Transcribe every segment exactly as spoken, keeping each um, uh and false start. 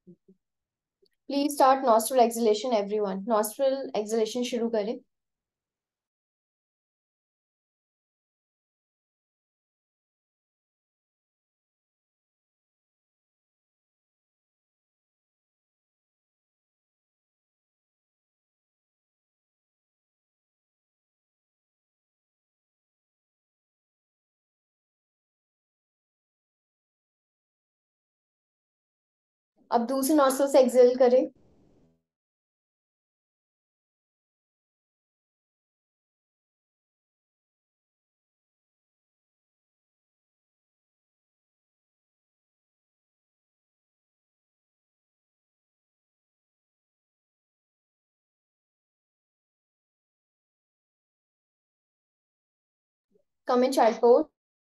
Please start nostril exhalation everyone. Nostril exhalation शुरू करें। अब दूसरे नॉस्ट्रल से एक्सहेल करें। Come in child pose.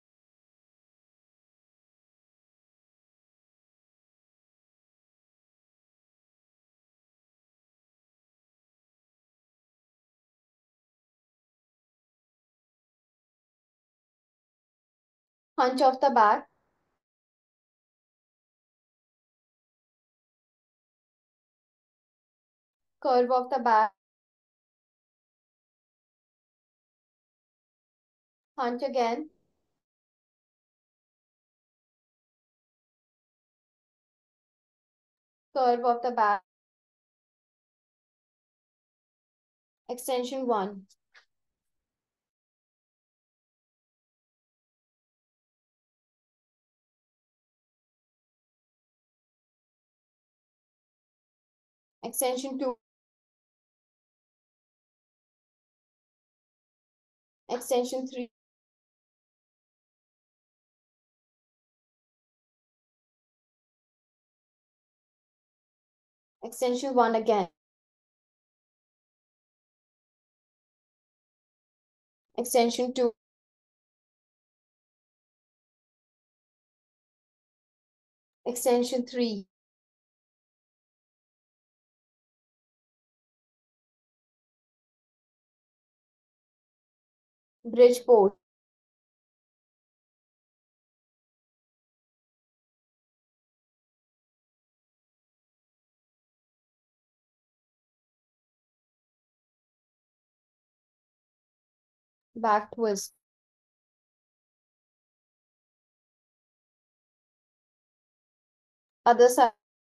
Hunch of the back. Curve of the back. Hunch again. Curve of the back. Extension one. Extension two. Extension three. Extension one again. Extension two. Extension three. Bridge pose. Back twist. Other side.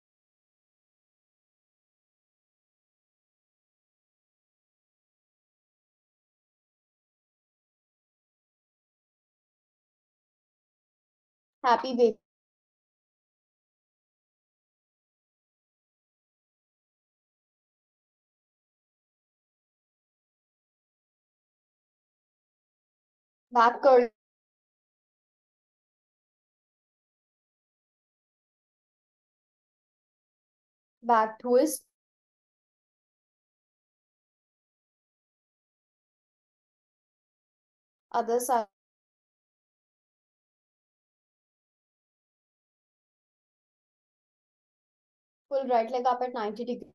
Happy baby. Back curl. Back twist. Other side. Full right leg up at ninety degree.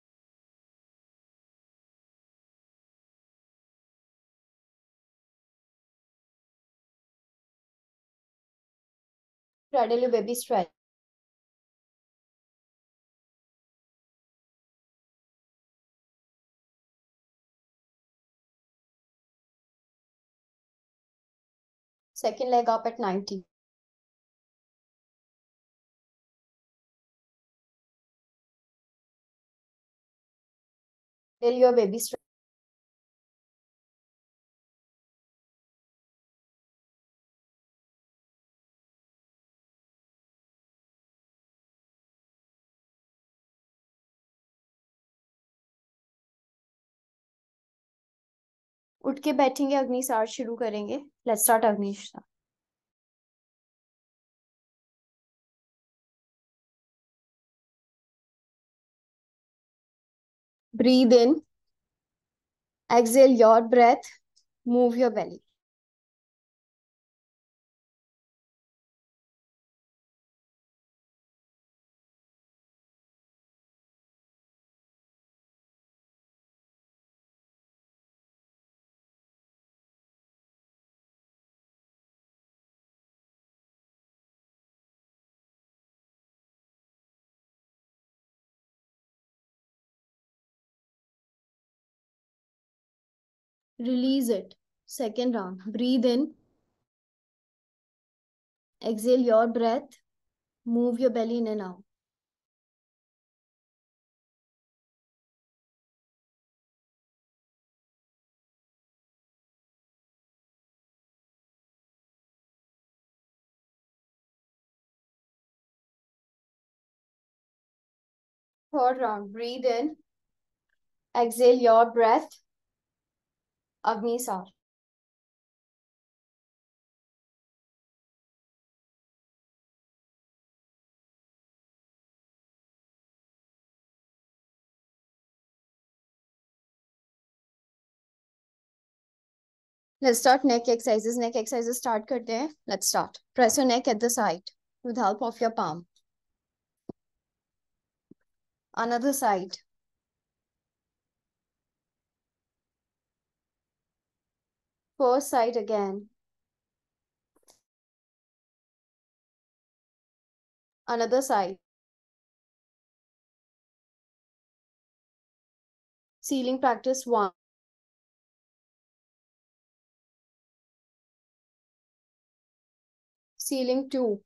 straddle your baby stretch. Second leg up at ninety. Till your baby stretch. उठ के बैठेंगे, अग्निसार शुरू करेंगे। Let's start Agnisar. Breathe in, exhale your breath, move your belly. Release it. Second round. Breathe in. Exhale your breath. Move your belly in and out. Third round. Breathe in. Exhale your breath. Agnisar. Let's start neck exercises. Neck exercises start करते हैं. Let's start. Press your neck at the side with help of your palm. Another side. First side again. Another side. Ceiling practice one. Ceiling two.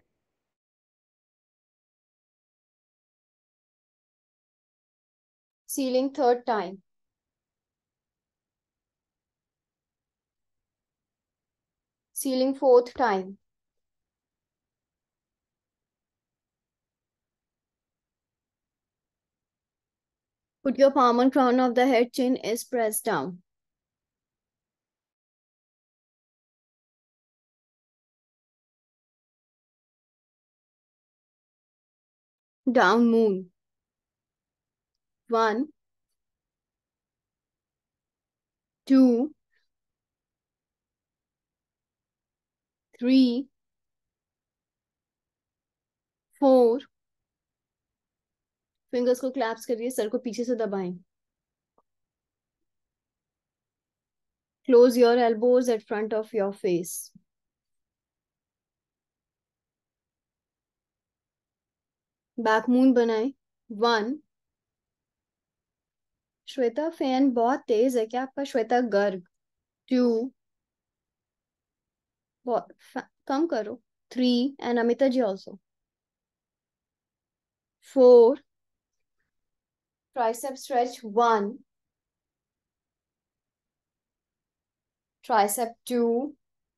Ceiling third time. Ceiling fourth time. Put your palm on crown of the head, chin is pressed down. Down moon. One, two, three, four. Fingers को claps करिए, सर को पीछे से दबाएं. Close your elbows at front of your face. Back moon बनाए. One. Shweta fan बहुत तेज है क्या आपका? श्वेता गर्ग. टू. कम करो. Three. And Amita ji also. Four. Tricep stretch one. Tricep two.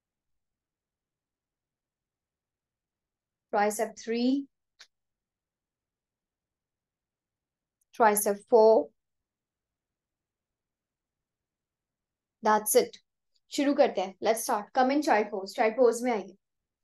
Tricep three. Tricep four. That's it. शुरू करते हैं. Let's start. Come in child pose. Child pose में आइए.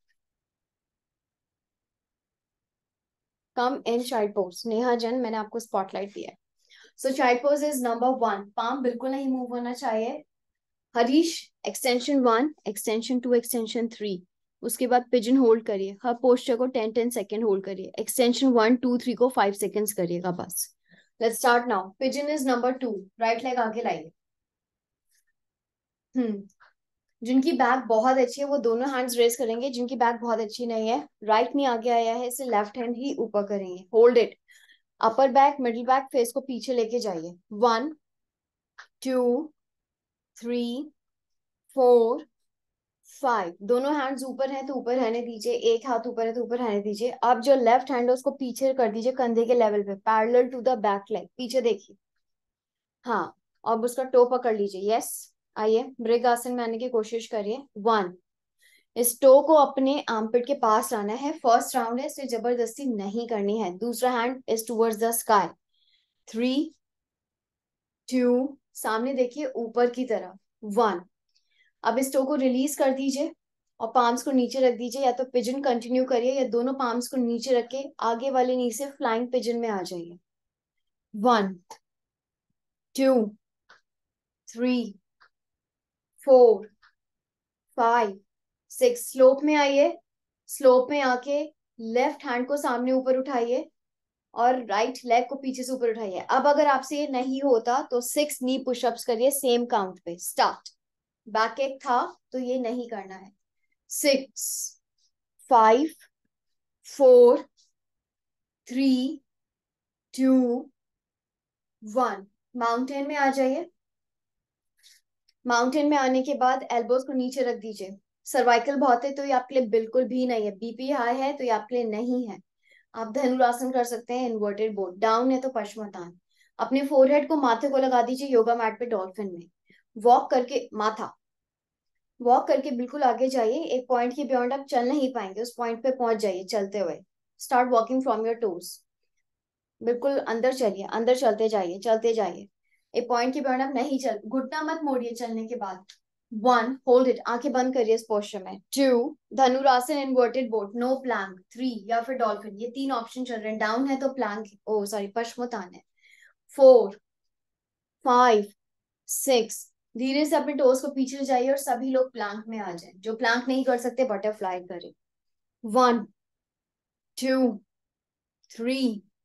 Come in child pose. Neha जन, मैंने आपको स्पॉटलाइट दिया है. So child pose is number one. Palm बिल्कुल नहीं मूव होना चाहिए. Harish, extension one, extension two, extension three. उसके बाद पिजन होल्ड करिए. हर पोस्चर को टेन टेन सेकेंड होल्ड करिए. एक्सटेंशन वन टू थ्री को फाइव सेकेंड्स करिएगा बस. Let's start now. Pigeon is number two. Right leg आगे लाइए. हम्म जिनकी बैक बहुत अच्छी है वो दोनों हैंड्स रेज करेंगे. जिनकी बैक बहुत अच्छी नहीं है, राइट नहीं आगे आया है, इसे लेफ्ट हैंड ही ऊपर करेंगे. Hold it. Upper back, middle back, face को पीछे लेके जाइए. One, two, three, four, five. दोनों हैंड्स ऊपर हैं तो ऊपर रहने दीजिए. एक हाथ ऊपर है तो ऊपर रहने दीजिए. अब जो लेफ्ट हैंड है उसको पीछे कर दीजिए कंधे के लेवल पे, parallel to the back leg. पीछे देखिए. हाँ. अब उसका टो पकड़ लीजिए. यस. आइए मृग आसन में आने की कोशिश करिए. वन. इस टो को अपने आर्मपिट के पास लाना है. फर्स्ट राउंड है, इसे जबरदस्ती नहीं करनी है. दूसरा hand is towards the sky. Three, two, सामने देखिए ऊपर की तरफ. वन. अब इस टो को रिलीज कर दीजिए और पाम्स को नीचे रख दीजिए. या तो पिजन कंटिन्यू करिए या दोनों पाम्स को नीचे रख के आगे वाले नी से फ्लाइंग पिजन में आ जाइए. One, two, three, four, five, six. Slope में आइए. स्लोप में आके लेफ्ट हैंड को सामने ऊपर उठाइए और राइट लेग को पीछे से ऊपर उठाइए. अब अगर आपसे ये नहीं होता तो सिक्स नी पुशअप्स करिए सेम काउंट पे. स्टार्ट. बैक एक था तो ये नहीं करना है. Six, five, four, three, two, one. Mountain में आ जाइए. माउंटेन में आने के बाद एल्बोज को नीचे रख दीजिए। सर्वाइकल बहुत है तो ये आपके लिए बिल्कुल भी नहीं है, बीपी हाई है तो ये आपके लिए नहीं है। आप धनुरासन कर सकते हैं, इन्वर्टेड बोट। डाउन है तो पश्चिमोत्तान। अपने फोरहेड को माथे को लगा दीजिए योगा मैट पे डॉल्फिन में। वॉक करके माथा वॉक करके बिल्कुल आगे जाइए, एक पॉइंट के बियॉन्ड आप चल नहीं पाएंगे, उस पॉइंट पे पहुंच जाइए चलते हुए। Start walking from your toes. बिल्कुल अंदर चलिए, अंदर चलते जाइए, चलते जाइए। एक पॉइंट के बियॉन्ड आप नहीं चल, घुटना मत मोड़िए चलने के बाद। वन, होल्ड इट, आंखें बंद करिए इस पोस्चर में। Two, Dhanurasana inverted boat, no plank. Three, या फिर डॉल्फिन, ये तीन ऑप्शन चल रहे हैं। डाउन है तो प्लैंक, ओ सॉरी पश्चिमोत्तान है। फोर, फाइव, सिक्स, धीरे से अपने टोस को पीछे ले जाइए और सभी लोग प्लैंक में आ जाएं। जो प्लैंक नहीं कर सकते बटरफ्लाई करें। One, two, three,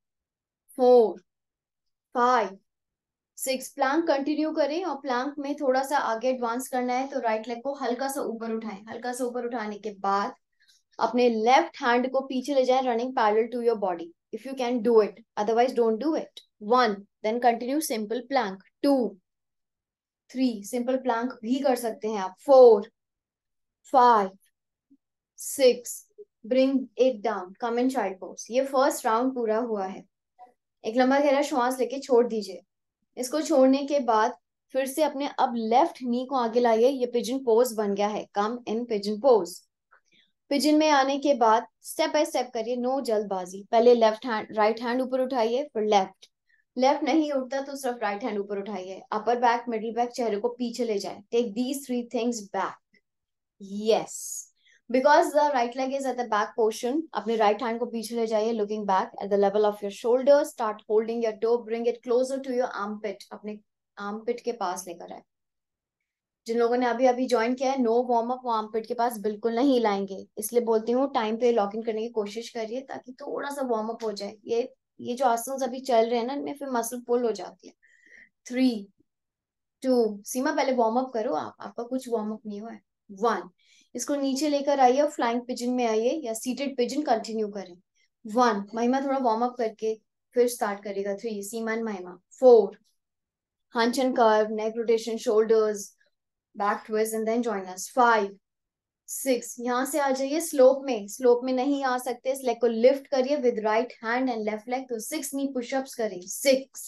four, five, six, plank continue करें। और प्लैंक में थोड़ा सा आगे एडवांस करना है तो राइट लेग को हल्का सा ऊपर उठाएं। हल्का सा ऊपर उठाने के बाद अपने लेफ्ट हैंड को पीछे ले जाएं, running parallel to your body. If you can do it, otherwise don't do it. One, then continue simple plank. Two, three, simple plank भी कर सकते हैं आप। Four, five, six, bring it down, come in child pose. ये first round पूरा हुआ है। एक लंबा गहरा श्वास लेके छोड़ दीजिए। इसको छोड़ने के बाद फिर से अपने अब लेफ्ट नी को आगे लाइए। ये पिजन पोज बन गया है, come in pigeon pose. Pigeon में आने के बाद स्टेप बाय स्टेप करिए, नो जल्दबाजी। पहले लेफ्ट हैंड, राइट हैंड ऊपर उठाइए, फिर लेफ्ट। लेफ्ट नहीं उठता तो सिर्फ राइट हैंड ऊपर उठाइए। अपर बैक, मिडिल बैक, चेहरे को पीछे ले जाए। Take these three things back. Yes, because the right leg is at the back portion. अपने राइट हैंड को पीछे ले जाइए, looking back at the level of your shoulder. Start holding your toe, bring it closer to your armpit. अपने armpit के पास लेकर आए। जिन लोगों ने अभी अभी ज्वाइन किया है, नो वार्म अप वो आर्म पिट के पास बिल्कुल नहीं लाएंगे। इसलिए बोलती हूँ टाइम पे लॉक इन करने की कोशिश करिए ताकि थोड़ा सा वार्म अप हो जाए। ये ये जो आसन अभी चल रहे हैं ना, इनमें फिर मसल पुल हो जाती है। थ्री, टू, सीमा पहले वार्म अप करो आप, आपका कुछ वार्म अप नहीं हुआ है। वन, इसको नीचे लेकर आइए और फ्लाइंग पिजन में आइए या सीटेड पिजन कंटिन्यू करें। वन, महिमा थोड़ा वार्म अप करके फिर स्टार्ट करेगा। Three, Seema and Mahima. Four, hunch and curve, neck rotation, shoulders, back twist and then join us. Five, six, यहां से आ जाइए स्लोप में। स्लोप में नहीं आ सकते, इस लेग को लिफ्ट करिए with right hand and left leg. तो सिक्स नी पुशअप्स करें। Six,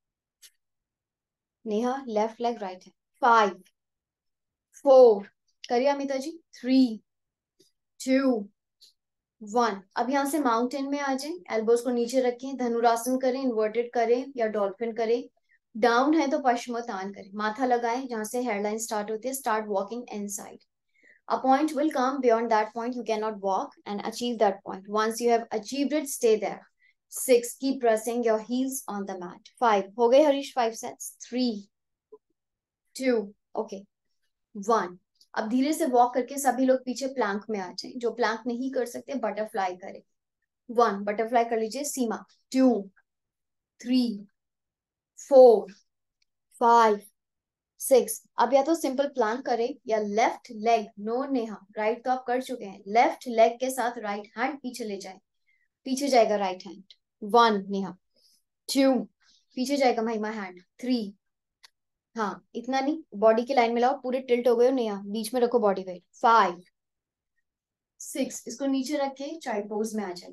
Neha left leg right है। फाइव, फोर, करिए Amita ji. Three, two, one. अब यहाँ से माउंटेन में आ जाए, एल्बोज को नीचे रखें, धनुरासन करें, इन्वर्टेड करें या डॉल्फिन करें। डाउन है तो पश्चिमोत्तान करें। माथा लगाएं जहां से हेयरलाइन स्टार्ट होती है। Start walking inside. A point will come. Beyond that point, you cannot walk and achieve that point. Once you have achieved it, stay there. Six, keep pressing your heels on the mat. Five, हो गए Harish five sets. Three, two, okay, one. अब धीरे से walk करके सभी लोग पीछे Planck में आ जाएं। जो प्लैंक नहीं कर सकते बटरफ्लाई करें। वन, बटरफ्लाई कर लीजिए Seema. Two, three, four, five, six. अब या तो सिंपल प्लांक करें या left leg, no Neha right तो आप कर चुके हैं, लेफ्ट लेग के साथ राइट हैंड पीछे ले जाए। पीछे जाएगा right hand. One Neha. Two, पीछे जाएगा महिमा हैंड। थ्री, हाँ इतना नहीं, बॉडी की लाइन में लाओ, पूरे टिल्ट हो गए हो नेहा, बीच में रखो बॉडी वेट। फाइव, सिक्स, इसको नीचे रख के चाइल्ड पोज में आ जाए।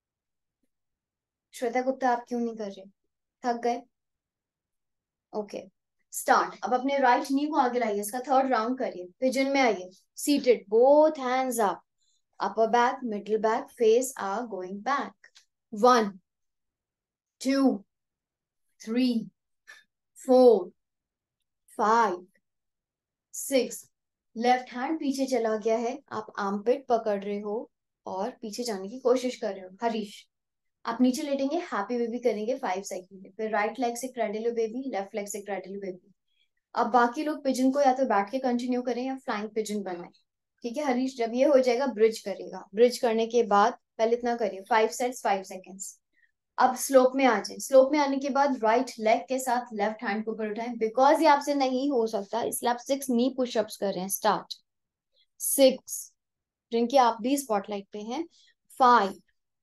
श्वेता गुप्ता आप क्यों नहीं कर रहे, थक गए? Okay, start. अब अपने राइट नी को आगे लाइए, इसका थर्ड राउंड करिए। पिजन में आइए, seated, both hands up. Upper back, middle back, face are going back. One, two, three, four, five, six. Left hand पीछे चला गया है, आप आर्म पिट पकड़ रहे हो और पीछे जाने की कोशिश कर रहे हो। हरीश, आप नीचे लेटेंगे, हैप्पी बेबी करेंगे फाइव सेकंड, फिर राइट लेग से क्रैडल बेबी, लेफ्ट लेग से क्रैडल बेबी। अब बाकी लोग पिजन को या तो बैठ के कंटिन्यू करें या फ्लाइंग पिजन बनाए। ठीक है हरीश, जब ये हो जाएगा ब्रिज करेगा। ब्रिज करने के बाद पहले इतना करिए, फाइव सेट्स फाइव सेकेंड्स। अब स्लोप में आ जाए। स्लोप में आने के बाद राइट लेग के साथ लेफ्ट हैंड को ऊपर उठाएं। बिकॉज ये आपसे नहीं हो सकता इसलिए आप सिक्स नी पुशअप्स कर रहे हैं। स्टार्ट। सिक्स, जिनकी आप भी स्पॉटलाइट पे हैं। Five,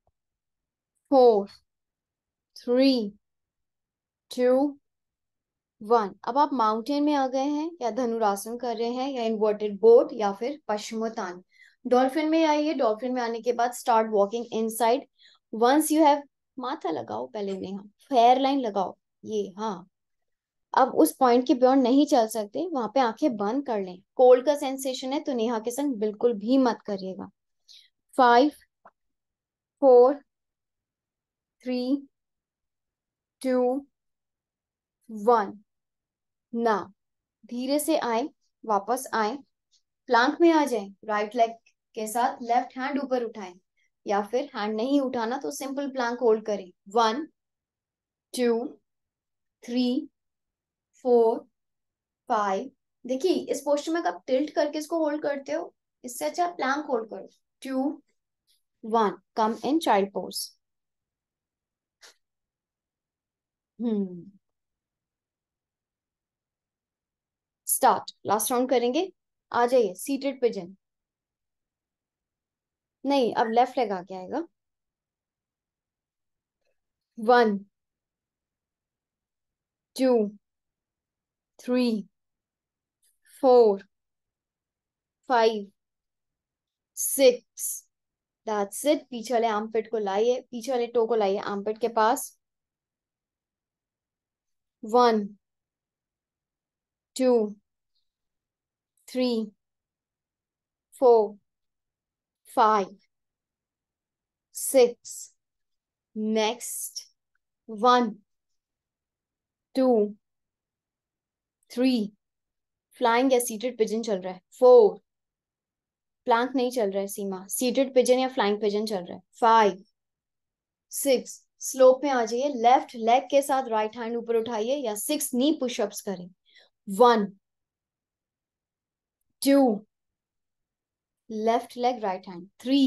four, three, two, one. अब आप माउंटेन में आ गए हैं, या धनुरासन कर रहे हैं, या इन्वर्टेड बोट, या फिर पश्चिमोत्तान। डॉल्फिन में आइए। डॉल्फिन में आने के बाद start walking inside. Once you have, माथा लगाओ पहले, नेहा फेयर लाइन लगाओ, ये हाँ। अब उस पॉइंट के बियॉन्ड नहीं चल सकते, वहां पे आंखें बंद कर लें। कोल्ड का सेंसेशन है तो नेहा के संग बिल्कुल भी मत करिएगा। Five, four, three, two, one. ना, धीरे से आए, वापस आए, प्लांक में आ जाएं। राइट लेग के साथ लेफ्ट हैंड ऊपर उठाएं, या फिर हैंड नहीं उठाना तो सिंपल प्लांक होल्ड करें। One, two, three, four, five. देखिए इस पोस्टर में आप टिल्ट करके इसको होल्ड करते हो, इससे अच्छा प्लांक होल्ड करो। Two, one, come in child pose. Hmm, start. Last round करेंगे। आ जाइए सीटेड पिजन। नहीं, अब लेफ्ट लेग आके आएगा। One, two, three, four, five, six. That's it. पीछे वाले आर्मपिट को लाइए, पीछे वाले टो को लाइए आर्मपिट के पास। One, two, three, four, five, six. Next. One, two, three. Flying या सीटेड पिजन चल रहा है। फोर, प्लांक नहीं चल रहा है सीमा, सीटेड पिजन या फ्लाइंग पिजन चल रहा है। Five, six. स्लोप में आ जाइए, लेफ्ट लेग के साथ राइट हैंड ऊपर उठाइए, या सिक्स नी पुशअप्स करें। One, two, left leg right hand, three,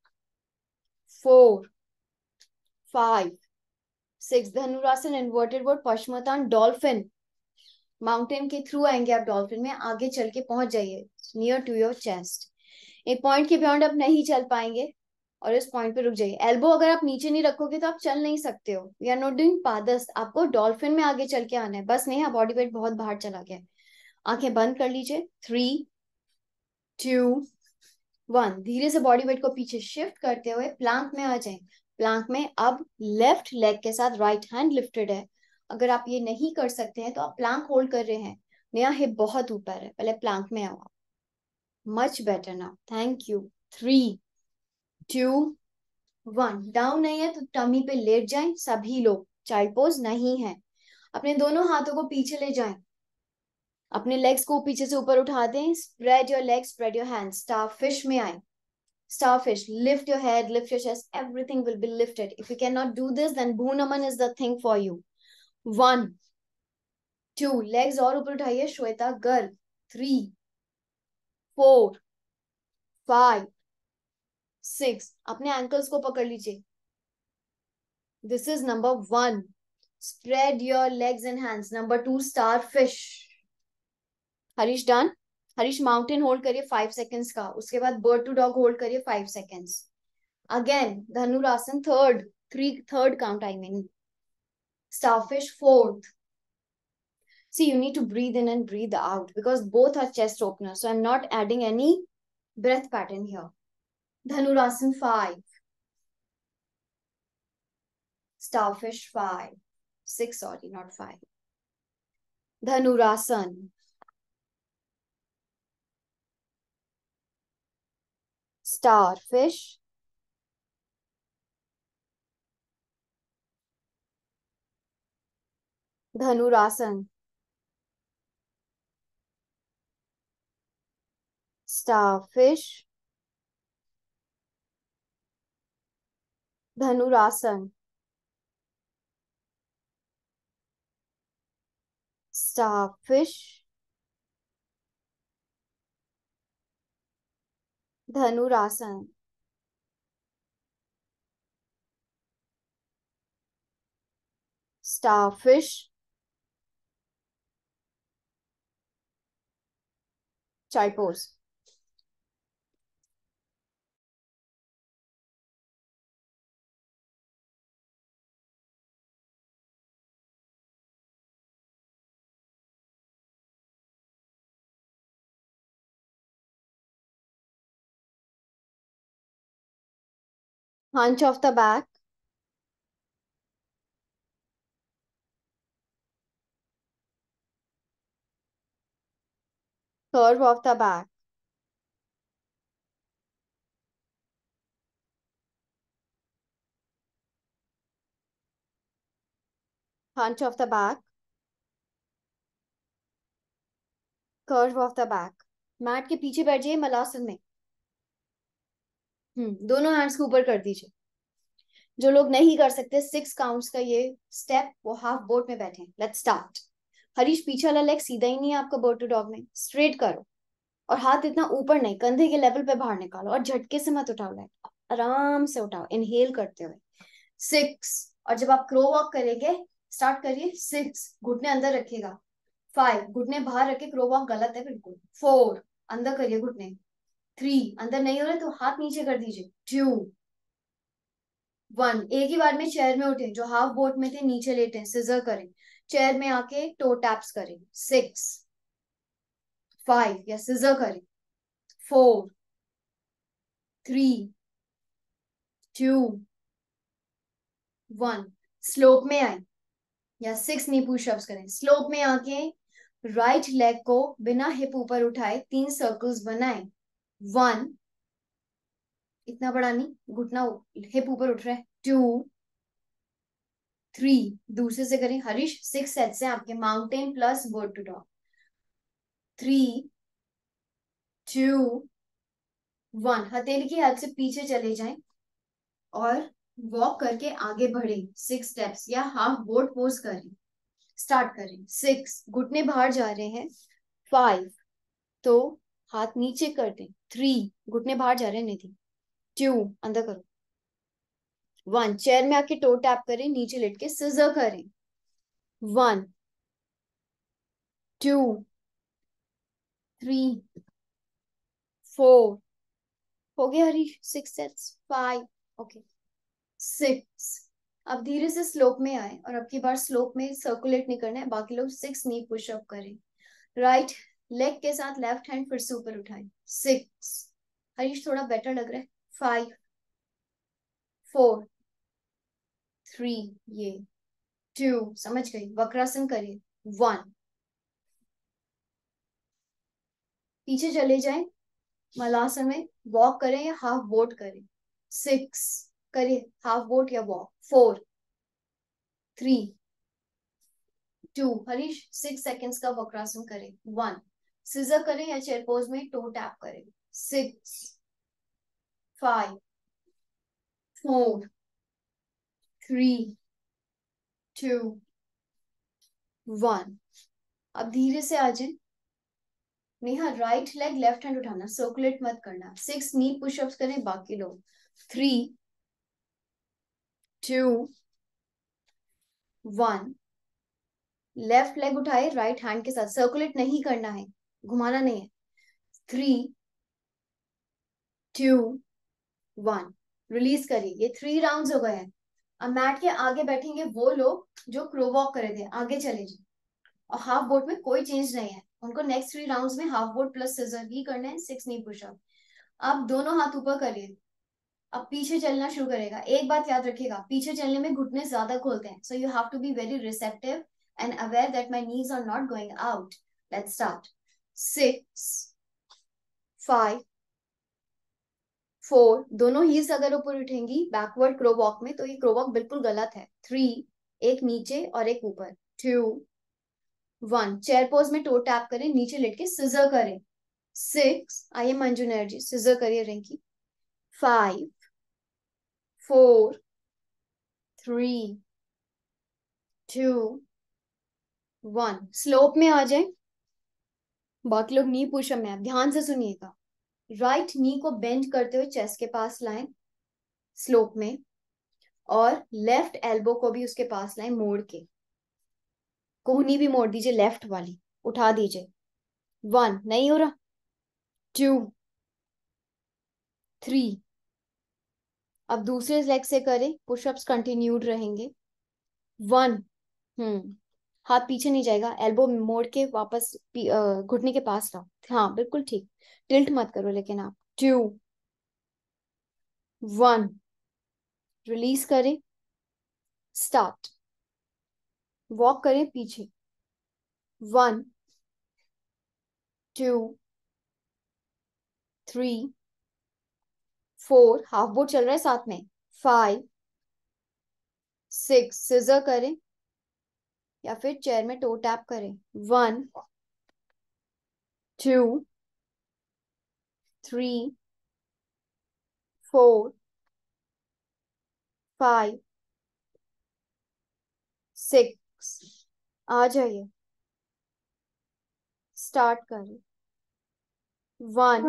four, five, six. धनुरासन, इन्वर्टेड बोर्ड, पश्चिमोत्तान, डॉल्फिन। माउंटेन के थ्रू आएंगे आप डॉल्फिन में, आगे चल के पहुंच जाइए नियर टू योर चेस्ट। एक पॉइंट के बियॉन्ड आप नहीं चल पाएंगे, और इस पॉइंट पे रुक जाइए। एल्बो अगर आप नीचे नहीं रखोगे तो आप चल नहीं सकते हो। वी आर नॉट डूइंग पादस, आपको डॉल्फिन में आगे चल के आना है बस। नहीं, बॉडी वेट बहुत बाहर चला गया है। आंखें बंद कर लीजिए। Three, two, one. धीरे से बॉडी वेट को पीछे शिफ्ट करते हुए प्लांक में आ जाएं। प्लांक में अब लेफ्ट लेग के साथ राइट हैंड लिफ्टेड है। अगर आप ये नहीं कर सकते हैं तो आप प्लांक होल्ड कर रहे हैं। नया हिप बहुत ऊपर है, पहले प्लांक में आओ। Much better now, thank you. Three, two, one. Down नहीं है तो टमी पे लेट जाएं सभी लोग, चाइल्ड पोज नहीं है। अपने दोनों हाथों को पीछे ले जाएं, अपने लेग्स को पीछे से ऊपर उठा दें। Spread your legs, spread your hands. Starfish में आए। Starfish, lift your head, lift your chest, everything will be lifted. If you cannot do this, then Bhunaman is the thing for you. One, two, legs और ऊपर उठाइए, Shweta girl. Three, four, five, six, अपने ankles को पकड़ लीजिए। This is number one. Spread your legs and hands. Number two, starfish. Harish done. Harish mountain hold करिए five seconds का, उसके बाद बर्ड टू डॉग होल्ड करिए फाइव सेकेंड्स। अगेन धनुरासन third, three third count I mean. Starfish fourth. See, you need to breathe in and breathe out because both are chest openers. So I'm not adding any breath pattern here. Dhanurasan five. Starfish five. Six, sorry, not five. Dhanurasan. Starfish. Dhanurasan. Starfish. Dhanurasan. Starfish. Dhanurasan. Starfish. Child pose. hunch of the back, curve of the back, hunch of the back, curve of the back. Mat के पीछे बैठ जाइए मलासन में। हम्म दोनों hands को ऊपर कर दीजिए। जो लोग नहीं कर सकते सिक्स काउंट्स का ये स्टेप, वो हाफ बोट में बैठे। Let's start. हरीश, पीछे वाला लेग सीधा ही नहीं है आपका बोट टू डॉग में, स्ट्रेट करो और हाथ इतना ऊपर नहीं, कंधे के लेवल पे बाहर निकालो और झटके से मत उठाओ लेग, आराम से उठाओ इनहेल करते हुए। सिक्स। और जब आप क्रो वॉक करेंगे स्टार्ट करिए। सिक्स, घुटने अंदर रखिएगा। फाइव, घुटने बाहर रखे क्रो वॉक गलत है बिल्कुल। फोर, अंदर करिए घुटने। थ्री, अंदर नहीं हो रहे तो हाथ नीचे कर दीजिए। Two, one. एक ही बार में चेयर में उठे, जो हाफ बोट में थे नीचे लेटे, सिजर करें, चेयर में आके टो टैप्स करें। सिक्स, फाइव या सिजर करें। Four, three, two, one. Slope में आए या सिक्स नी पुशअप्स करें। स्लोप में आके राइट लेग को बिना हिप ऊपर उठाए तीन सर्कल्स बनाए। वन, इतना बड़ा नहीं, घुटना हिप ऊपर उठ रहा है। टू, थ्री, दूसरे से करें हरीश, सिक्स सेट्स हैं आपके, mountain plus boat to dog. Three, two, one. हथेली की हेल्प से पीछे चले जाएं और वॉक करके आगे बढ़े सिक्स स्टेप्स या हाफ बोट पोज करें। स्टार्ट करें। सिक्स, घुटने बाहर जा रहे हैं। फाइव, तो हाथ नीचे कर दें। थ्री, घुटने बाहर जा रहे हैं, नहीं थी। टू, अंदर करो। वन, चेयर में आके टो टैप करें, नीचे लेट के सिजर करें। वन, टू, थ्री, फोर, हो गया Harish six sets. Five, okay. Six. अब धीरे से स्लोप में आए और अब की बार स्लोप में सर्कुलेट नहीं करना है, बाकी लोग सिक्स नी पुशअप करें। राइट लेग के साथ लेफ्ट हैंड फिर से ऊपर उठाएं। सिक्स। हरीश थोड़ा बेटर लग रहा है। फाइव, फोर, थ्री, ये टू, समझ गई, वक्रासन करिए। वन, पीछे चले जाएं, मलासन में वॉक करें या हाफ बोट करें। सिक्स, करिए हाफ बोट या walk. Four, three, two, Harish six seconds का वक्रासन करें। वन, सिजर करें या चेयर पोज में टो टैप करें। Six, five, four, three, two, one. अब धीरे से आ जाए। Neha, right leg left hand उठाना, सर्कुलेट मत करना। सिक्स नी पुशअप्स करें बाकी लोग। Three, two, one. Left leg उठाए राइट हैंड के साथ, सर्कुलेट नहीं करना है, घुमाना नहीं है। Three, two, one. रिलीज करिए। ये थ्री राउंड्स हो गए हैं। अब मैट के आगे बैठेंगे वो लोग जो क्रो वॉक करे थे, आगे चले जाए। और हाफ बोट में कोई चेंज नहीं है, उनको नेक्स्ट थ्री राउंड्स में हाफ बोट प्लस सिजर ही करना है। Six knee pushup. अब दोनों हाथ ऊपर करिए। अब पीछे चलना शुरू करेगा। एक बात याद रखिएगा, पीछे चलने में घुटने ज्यादा खोलते हैं, so you have to be very receptive and aware that my knees are not going out. Let's start. Six, five, four, दोनों हील्स अगर ऊपर उठेंगी बैकवर्ड क्रो वॉक में तो ये क्रो वॉक बिल्कुल गलत है। थ्री, एक नीचे और एक ऊपर। टू, वन, चेयर पोज में टो टैप करें, नीचे लेट के सिजर करें। सिक्स, आइए मंजू एनर्जी, सिजर करिए Rinki. Five, four, three, two, one. Slope में आ जाए, बाकी लोग नी पुशअप में। आप ध्यान से सुनिएगा। राइट नी को बेंड करते हुए चेस्ट के पास लाएं स्लोप में, और लेफ्ट एल्बो को भी उसके पास लाएं मोड़ के। कोहनी भी मोड़ दीजिए लेफ्ट वाली, उठा दीजिए। वन, नहीं हो रहा। Two, three. अब दूसरे लेग से करें, पुशअप्स कंटिन्यूड रहेंगे। वन। हम्म हाथ पीछे नहीं जाएगा, एल्बो मोड़ के वापस पी- अ, घुटने के पास लाओ। हाँ बिल्कुल ठीक, टिल्ट मत करो लेकिन आप। Two, one. रिलीज करें, स्टार्ट। वॉक करें पीछे, one, two, three, four, half board चल रहा है साथ में, फाइव, सिक्स, सिजर करें या फिर चेयर में टो टैप करें, one, two, three, four, five, six, आ जाइए, स्टार्ट करें, वन,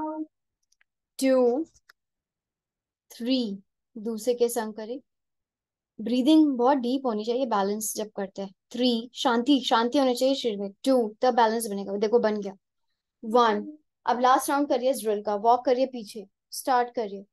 टू, थ्री, दूसरे के संग करें। ब्रीदिंग बहुत डीप होनी चाहिए बैलेंस जब करते हैं। थ्री, शांति शांति होनी चाहिए शरीर में। टू, तब बैलेंस बनेगा। देखो बन गया। वन, अब लास्ट राउंड करिए इस ड्रिल का। वॉक करिए पीछे, स्टार्ट करिए,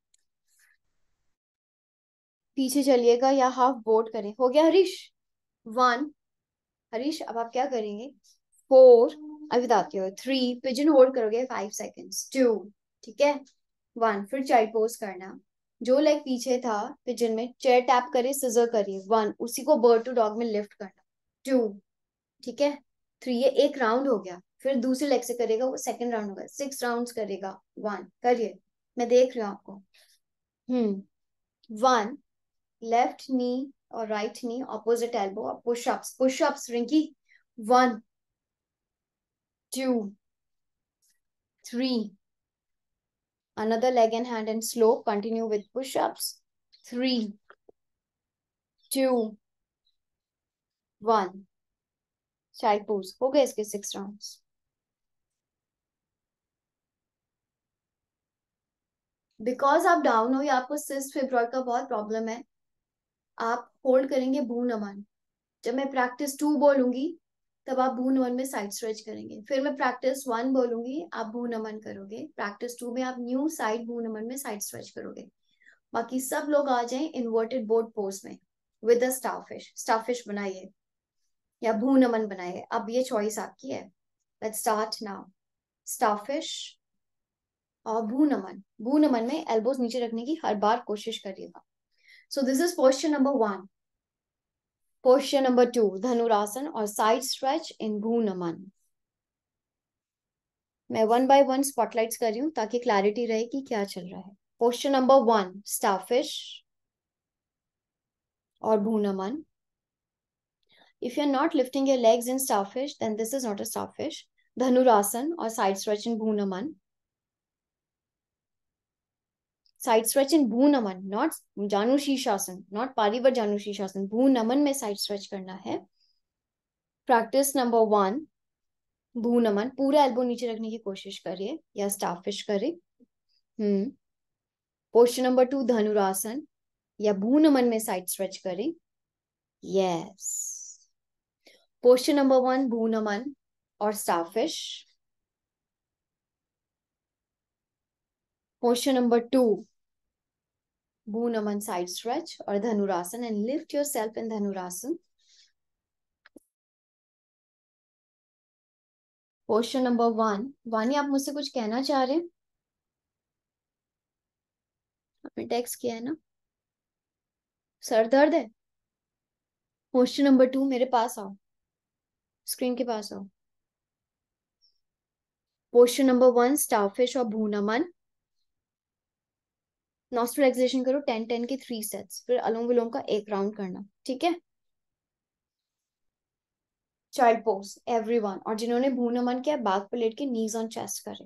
पीछे चलिएगा या हाफ बोर्ड करें। हो गया हरीश? वन, हरीश अब आप क्या करेंगे? फोर, अभी बताती हो। थ्री, पिजन होल्ड करोगे फाइव सेकेंड्स। टू, ठीक है, वन, फिर चाइल्ड पोज करना। जो लेग पीछे था पिजन में, चेयर टैप करिए, सिजर करिए, वन, उसी को बर्ड टू डॉग में लिफ्ट करना। टू, ठीक है, थ्री, ये एक राउंड हो गया। फिर दूसरे लेग से करेगा, वो सेकंड राउंड होगा। सिक्स राउंड्स करेगा। वन, करिए, मैं देख रही हूँ आपको। हम्म, वन, लेफ्ट नी और right knee opposite elbow, pushups, pushups Rinki, one, two, three, another leg and hand and slow, continue with push-ups, three, two, one, child pose। हो गए इसके सिक्स राउंड्स। बिकॉज आप डाउन हो या आपको सिस्ट फिब्रॉइड का बहुत प्रॉब्लम है, आप होल्ड करेंगे भू नमन। जब मैं प्रैक्टिस टू बोलूंगी तब आप भू नमन में साइड स्ट्रेच करेंगे। फिर मैं प्रैक्टिस वन बोलूंगी, आप भू नमन करोगे। प्रैक्टिस टू में आप न्यू साइड भू नमन में साइड स्ट्रेच करोगे। बाकी सब लोग आ जाएं इन्वर्टेड बोर्ड पोज में विद द स्टारफिश। स्टारफिश बनाइए या भू नमन बनाइए, अब ये चॉइस आपकी है। Let's start now. स्टारफिश और भू नमन। भू नमन में एल्बोज नीचे रखने की हर बार कोशिश करिएगा। So this is posture number one. Posture number two, धनुरासन और साइड स्ट्रेच इन भू नमन। मैं वन बाय वन स्पॉटलाइट्स कर रही हूँ ताकि क्लैरिटी रहे कि क्या चल रहा है। पोस्चर नंबर वन, स्टारफिश और भू नमन। If you're not lifting your legs in starfish, then this is not a starfish. Dhanurasan or side stretch in Bhunaman. Side stretch in Bhunaman, not Janu Shirshasana, not Parivar Janu Shirshasana. Bhunaman में side stretch करना है। Practice number one, Bhunaman, पूरा elbow नीचे रखने की कोशिश करिए या starfish करें। हम्म। Posture number two, Dhanurasan या Bhunaman में side stretch करें। Yes. Posture number one, Bhunaman और starfish. Posture number two, Bhu Naman side stretch or Dhanurasan, and lift yourself in Dhanurasan. Posture number one. वानी, आप मुझसे कुछ कहना चाह रहे हैं? आपने टेक्स्ट किया है ना? सर दर्द है? पोस्चर नंबर टू, मेरे पास आओ, स्क्रीन के पास आओ। पोस्चर नंबर वन, स्टारफिश और भू नमन। नॉस्ट्रल एक्सहेलेशन करो, टेन टेन के थ्री सेट्स, फिर अनुलोम विलोम का एक राउंड करना, ठीक है? चाइल्ड पोज एवरीवन, और जिन्होंने भू नमन किया बैक पे लेट के नीज ऑन चेस्ट करें।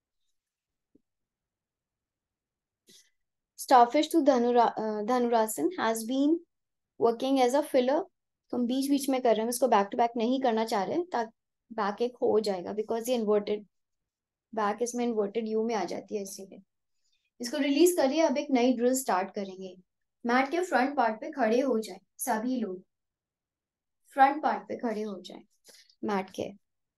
स्टारफिश टू धनुरा धनुरासन has been working as a filler. तो हम बीच बीच में कर रहे हैं, इसको बैक टू बैक नहीं करना चाह रहे ताकि बैक एक हो जाएगा, बिकॉज ये इन्वर्टेड बैक इसमें इन्वर्टेड यू में आ जाती है, इसीलिए इसको रिलीज करिए। अब एक नई ड्रिल स्टार्ट करेंगे। मैट के फ्रंट पार्ट पे खड़े हो जाए सभी लोग, फ्रंट पार्ट पे खड़े हो जाए मैट के।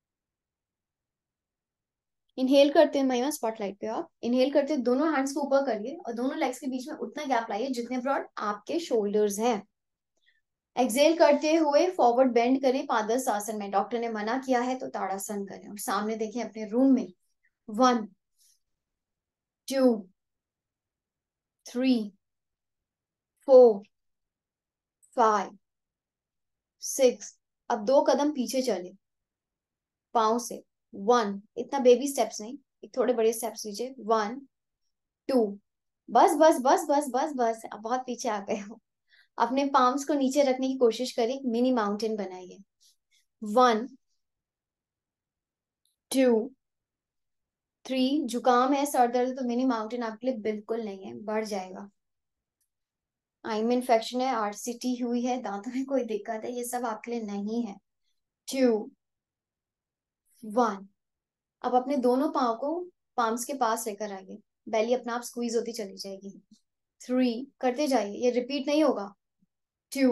इनहेल करते हैं महिमा, स्पॉटलाइट पे आप इनहेल करते हैं, दोनों हैंड्स को ऊपर करिए और दोनों लेग्स के बीच में उतना गैप लाइए जितने ब्रॉड आपके शोल्डर्स हैं। एक्सेल करते हुए फॉरवर्ड बेंड करें पादस आसन में। डॉक्टर ने मना किया है तो ताड़ासन करें और सामने देखें अपने रूम में। One, two, three, four, five, six. अब दो कदम पीछे चले पाँव से। वन, इतना बेबी स्टेप्स नहीं, एक थोड़े बड़े स्टेप्स लीजिए। वन, टू, बस बस बस बस बस बस, अब बहुत पीछे आ गए हो। अपने पाम्स को नीचे रखने की कोशिश करिए, मिनी माउंटेन बनाइए। One, two, three. जुकाम है, सर दर्द, तो मिनी माउंटेन आपके लिए बिल्कुल नहीं है, बढ़ जाएगा। आई में इन्फेक्शन है, आरसीटी हुई है, दांतों में कोई दिक्कत है, ये सब आपके लिए नहीं है। Two, one. अब अपने दोनों पाँव को पाम्स के पास लेकर आइए, बेली अपना आप स्क्वीज होती चली जाएगी। थ्री, करते जाइए, ये रिपीट नहीं होगा। Two,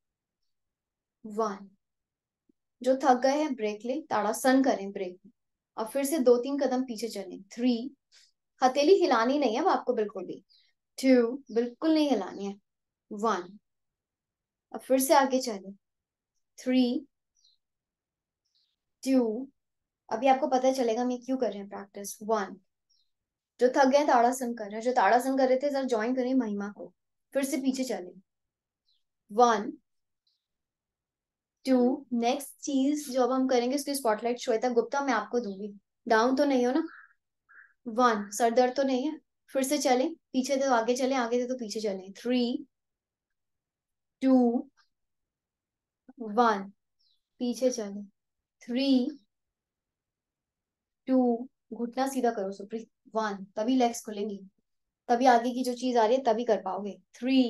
one. जो थक गए हैं ब्रेक ले, ताड़ासन करें ब्रेक में, और फिर से दो तीन कदम पीछे चलें। थ्री, हथेली हिलानी नहीं है अब आपको बिल्कुल भी। टू, बिल्कुल नहीं हिलानी है। वन, अब फिर से आगे चले। Three, two. अभी आपको पता चलेगा मैं क्यों कर रहे हैं प्रैक्टिस। वन। जो थक गए ताड़ासन कर रहे हैं, जो ताड़ासन कर रहे थे जरा ज्वाइन करें महिमा को। फिर से पीछे चले। One, to. नेक्स्ट चीज जो अब हम करेंगे उसकी स्पॉटलाइट श्वेता गुप्ता मैं आपको दूंगी। डाउन तो नहीं हो ना? वन, सर दर्द तो नहीं है? फिर से चले, पीछे थे तो आगे चले, आगे थे तो पीछे चले। Three, two, one. पीछे चले। Three, two. घुटना सीधा करो सुप्रीत। वन, तभी लेग्स खुलेंगी, तभी आगे की जो चीज आ रही है तभी कर पाओगे। Three,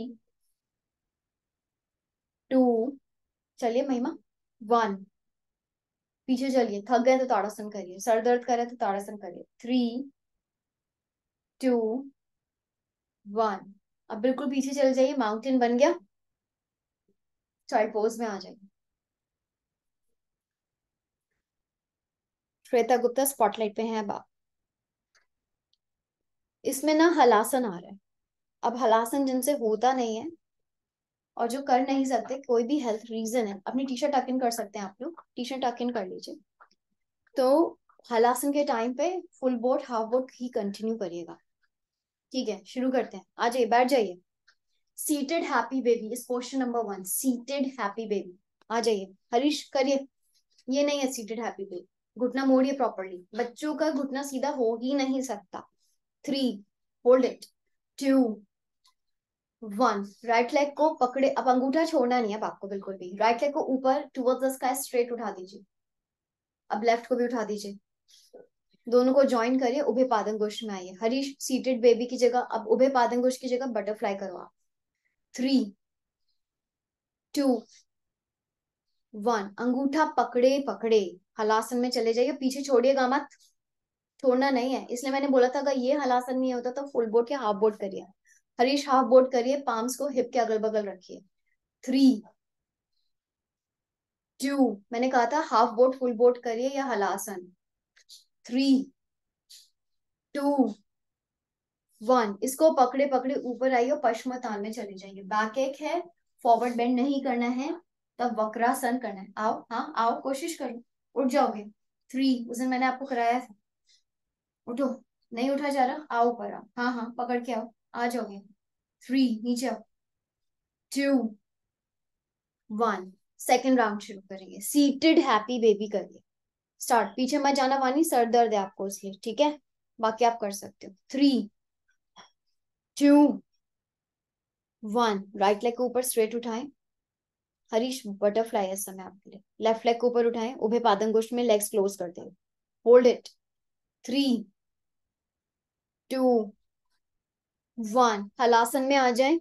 two. चलिए महिमा। वन। पीछे चलिए, थक गए तो ताड़ासन करिए, सर दर्द करे तो ताड़ासन करिए। Three, two, one. अब बिल्कुल पीछे चल जाइए, माउंटेन बन गया। चाइल्ड पोज में आ जाइए। श्वेता गुप्ता स्पॉटलाइट पे है अब आप। इसमें ना हलासन आ रहा है। अब हलासन जिनसे होता नहीं है और जो कर नहीं सकते, कोई भी हेल्थ रीजन है, अपनी टी शर्ट टक इन कर सकते हैं आप लोग, टी शर्ट टक इन कर लीजिए। तो हलासन के टाइम पे फुल बोट हाफ बोट ही कंटिन्यू करिएगा। ठीक है, शुरू करते हैं, आ जाइए, बैठ जाइए। Seated happy baby is question number one. Seated happy baby, आ जाइए हरीश करिए। ये नहीं है सीटेड हैप्पी बेबी, घुटना मोड़िए प्रॉपरली, बच्चों का घुटना सीधा हो ही नहीं सकता। Three, hold it. Two, one. Right leg को पकड़े, अब अंगूठा छोड़ना नहीं है अब आपको बिल्कुल भी। राइट लेग को ऊपर टुवर्ड्स द स्काई स्ट्रेट उठा दीजिए। अब लेफ्ट को भी उठा दीजिए, दोनों को ज्वाइन करिए, उभे पादंगुष्ठ में आइए। हरीश सीटेड बेबी की जगह अब उभे पादंगुष्ठ की जगह बटरफ्लाई करो आप। Three, two, one. अंगूठा पकड़े पकड़े हलासन में चले जाइए, पीछे छोड़िएगा मत, छोड़ना नहीं है, इसलिए मैंने बोला था अगर ये हलासन नहीं होता तो फुल बोट या हाफ बोट करिए। हरीश हाफ बोट करिए, पाम्स को हिप के अगल बगल रखिए। Three, two. मैंने कहा था हाफ बोट फुल बोट करिए या हलासन। Three, two, one. इसको पकड़े पकड़े ऊपर आइए और पश्चिमोत्तान में चले जाइए। बैक एक है, फॉरवर्ड बेंड नहीं करना है, तब वक्रासन करना है। आओ, हाँ आओ, कोशिश करो, उठ जाओगे। थ्री, उस दिन मैंने आपको कराया था, उठो। नहीं उठा जा रहा, आओ ऊपर आओ, हाँ हाँ पकड़ के आओ, आ जाओगे। थ्री, नीचे आओ। To, one. सेकेंड राउंड शुरू करेंगे, सीटेड हैप्पी बेबी करिए। स्टार्ट, पीछे मत जाना वानी, सर दर्द है आपको इसलिए, ठीक है, बाकी आप कर सकते हो। Three, two, one. Right leg को ऊपर स्ट्रेट उठाएं। हरीश बटरफ्लाई है इस समय आपके लिए। लेफ्ट लेग को ऊपर उठाएं, उभे पादंगुष्ठ में लेग्स क्लोज कर दें। Hold it. Three, two, one. हलासन में आ जाएं।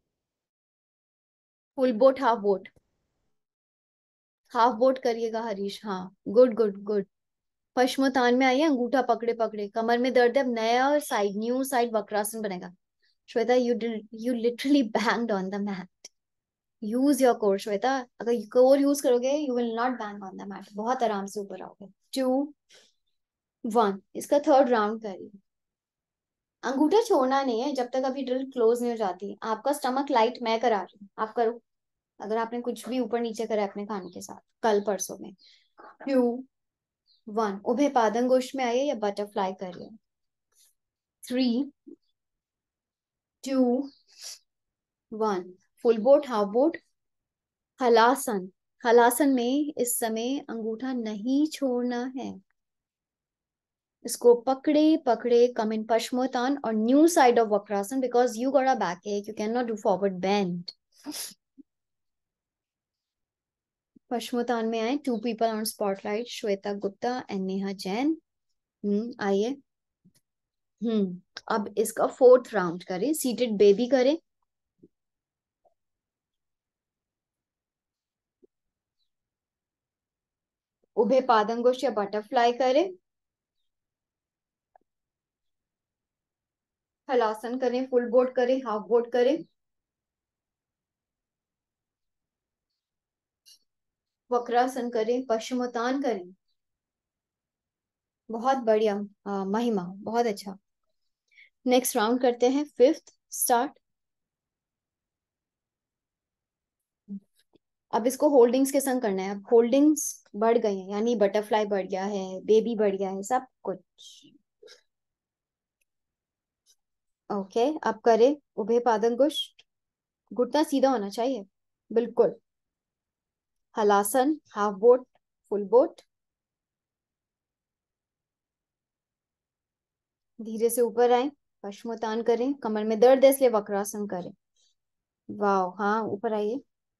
Full boat half boat, half boat करिएगा हरीश, हाँ, गुड गुड गुड। पश्चिमोत्तान में आइए, अंगूठा पकड़े पकड़े, कमर में दर्द है, अब नया साइड, न्यू साइड वक्रासन बनेगा। Shweta, you you literally banged on the mat. Use your core Shweta, अगर कोर यूज करोगे you will not bang on the mat, बहुत आराम से ऊपर आओगे। Two, one. इसका थर्ड राउंड करिए। अंगूठा छोड़ना नहीं है जब तक अभी ड्रिल क्लोज नहीं हो जाती। आपका स्टमक लाइट मैं करा रही हूँ, आप करो, अगर आपने कुछ भी ऊपर नीचे करा अपने खाने के साथ कल परसों में। Two, one. उभे पादंगुष्ठ में आइए या बटरफ्लाई करिए। Three, two, one, full boat, half boat, हलासन। हलासन में इस समय अंगूठा नहीं छोड़ना है, इसको पकड़े पकड़े कम इन पश्मोतान और न्यू साइड ऑफ वक्रासन because you got a backache, you can not do forward bend. पश्मोतान में आए, two people on spotlight, Shweta Gupta and Neha Jain. हम्म आइए। हम्म अब इसका फोर्थ राउंड करें, सीटेड बेबी करें। उभे पादंगुश या बटरफ्लाई करें। हलासन करें, फुल बोट करें, हाफ बोट करें। वक्रासन करें, पश्चिमोत्तान करें। बहुत बढ़िया। आ, महिमा, बहुत अच्छा। नेक्स्ट राउंड करते हैं, फिफ्थ स्टार्ट। अब इसको होल्डिंग्स के संग करना है। अब होल्डिंग्स बढ़ गई हैं, यानी बटरफ्लाई बढ़ गया है, बेबी बढ़ गया है, सब कुछ। ओके, अब करें उभय पादंकुश। घुटना सीधा होना चाहिए, बिल्कुल। हलासन, हाफ बोट, फुल बोट। धीरे से ऊपर आए, पश्चिमोत्तान करें, कमर में दर्द है इसलिए वक्रासन करें। वाह, हाँ ऊपर आइए।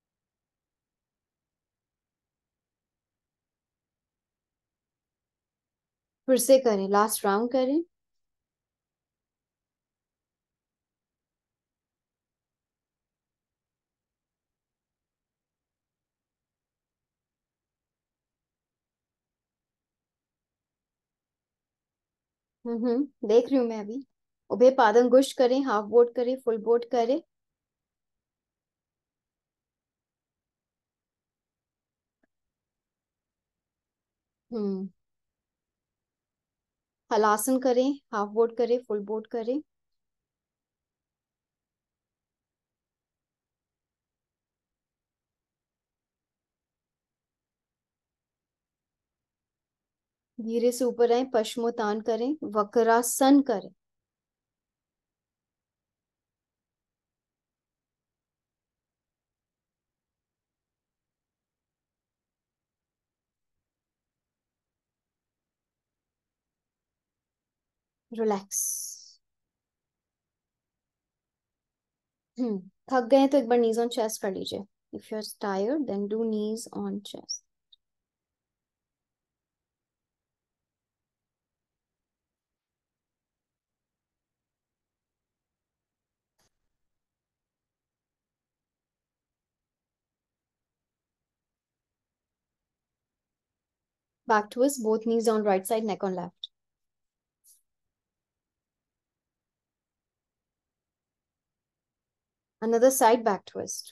फिर से करें, लास्ट राउंड करें। हम्म हम्म देख रही हूँ मैं अभी। उभय पादंकुश करें, हाफ बोट करें, फुल बोट करें। हम्म हलासन करें, हाफ बोट करें, फुल बोट करें। धीरे से ऊपर आए, पश्चिमोत्तान करें, वक्रासन करें। रिलैक्स। हम्म थक गए हैं तो एक बार नीज ऑन चेस्ट कर लीजिए। If you are tired then do knees on chest. Back twist, both knees on right side, neck on left. Another side back twist.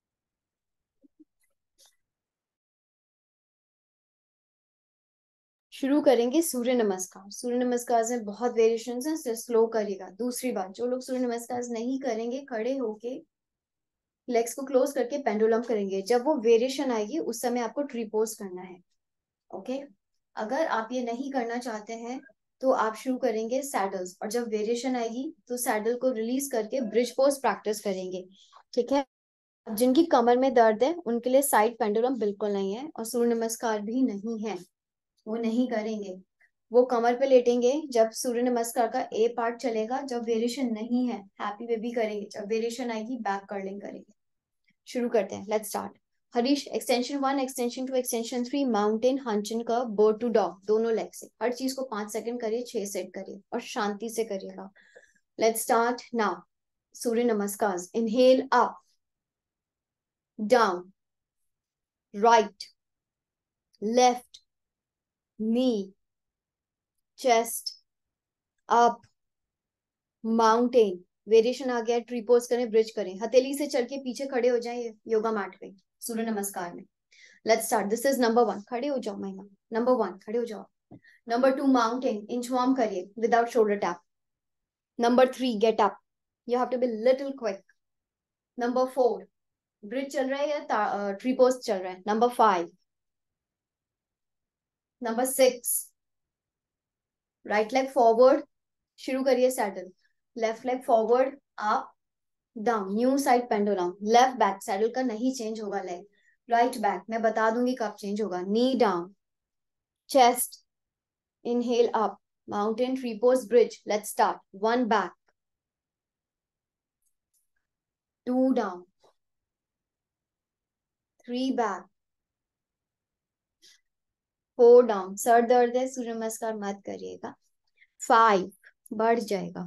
शुरू करेंगे सूर्य नमस्कार। सूर्य नमस्कार में बहुत वेरिएशंस हैं, इसलिए स्लो करिएगा। दूसरी बात, जो लोग सूर्य नमस्कार नहीं करेंगे, खड़े होके लेग्स को क्लोज करके पेंडुलम करेंगे। जब वो वेरिएशन आएगी उस समय आपको ट्रीपोज करना है। ओके, अगर आप ये नहीं करना चाहते हैं तो आप शुरू करेंगे सैडल्स, और जब वेरिएशन आएगी तो सैडल को रिलीज करके ब्रिज पोज प्रैक्टिस करेंगे। ठीक है। जिनकी कमर में दर्द है उनके लिए साइड पेंडुलम बिल्कुल नहीं है, और सूर्य नमस्कार भी नहीं है, वो नहीं करेंगे। वो कमर पे लेटेंगे जब सूर्य नमस्कार का ए पार्ट चलेगा। जब वेरिएशन नहीं है, हैप्पी बेबी करेंगे। जब वेरिएशन आएगी, बैक कर्लिंग करेंगे। शुरू करते हैं, let's start. Harish, extension one, extension two, extension three, mountain, हंचन का, बर्ड टू डॉग, दोनों लेग से। हर चीज को पांच सेकंड करिए, छह सेट करिए और शांति से करिएगा। Let's start now. Surya Namaskar. Inhale up, down, right, left, knee, chest, up, mountain. Variation आ गया, ट्री पोज करें, ब्रिज करें, हथेली से चल के पीछे खड़े हो जाए योगा मैट पे सूर्य नमस्कार में। Let's start. This is number one, खड़े हो जाओ महिमा। नंबर वन, खड़े हो जाओ। Number two, mountain, inchworm करिए without shoulder tap. Number three, get up, you have to be little quick. Number four, bridge चल रहा है या ट्री पोज चल रहा है। Number five. Number six, right leg forward, शुरू करिए saddle. Left leg forward, up, down, new side pendulum, left back, saddle का नहीं चेंज होगा लेग, राइट बैक, मैं बता दूंगी कब चेंज होगा, knee down, chest, inhale up, mountain, tree pose, bridge, let's start, one back, two down, three back, four down, sir दर्द है, सूर्य नमस्कार मत करिएगा, फाइव, बढ़ जाएगा,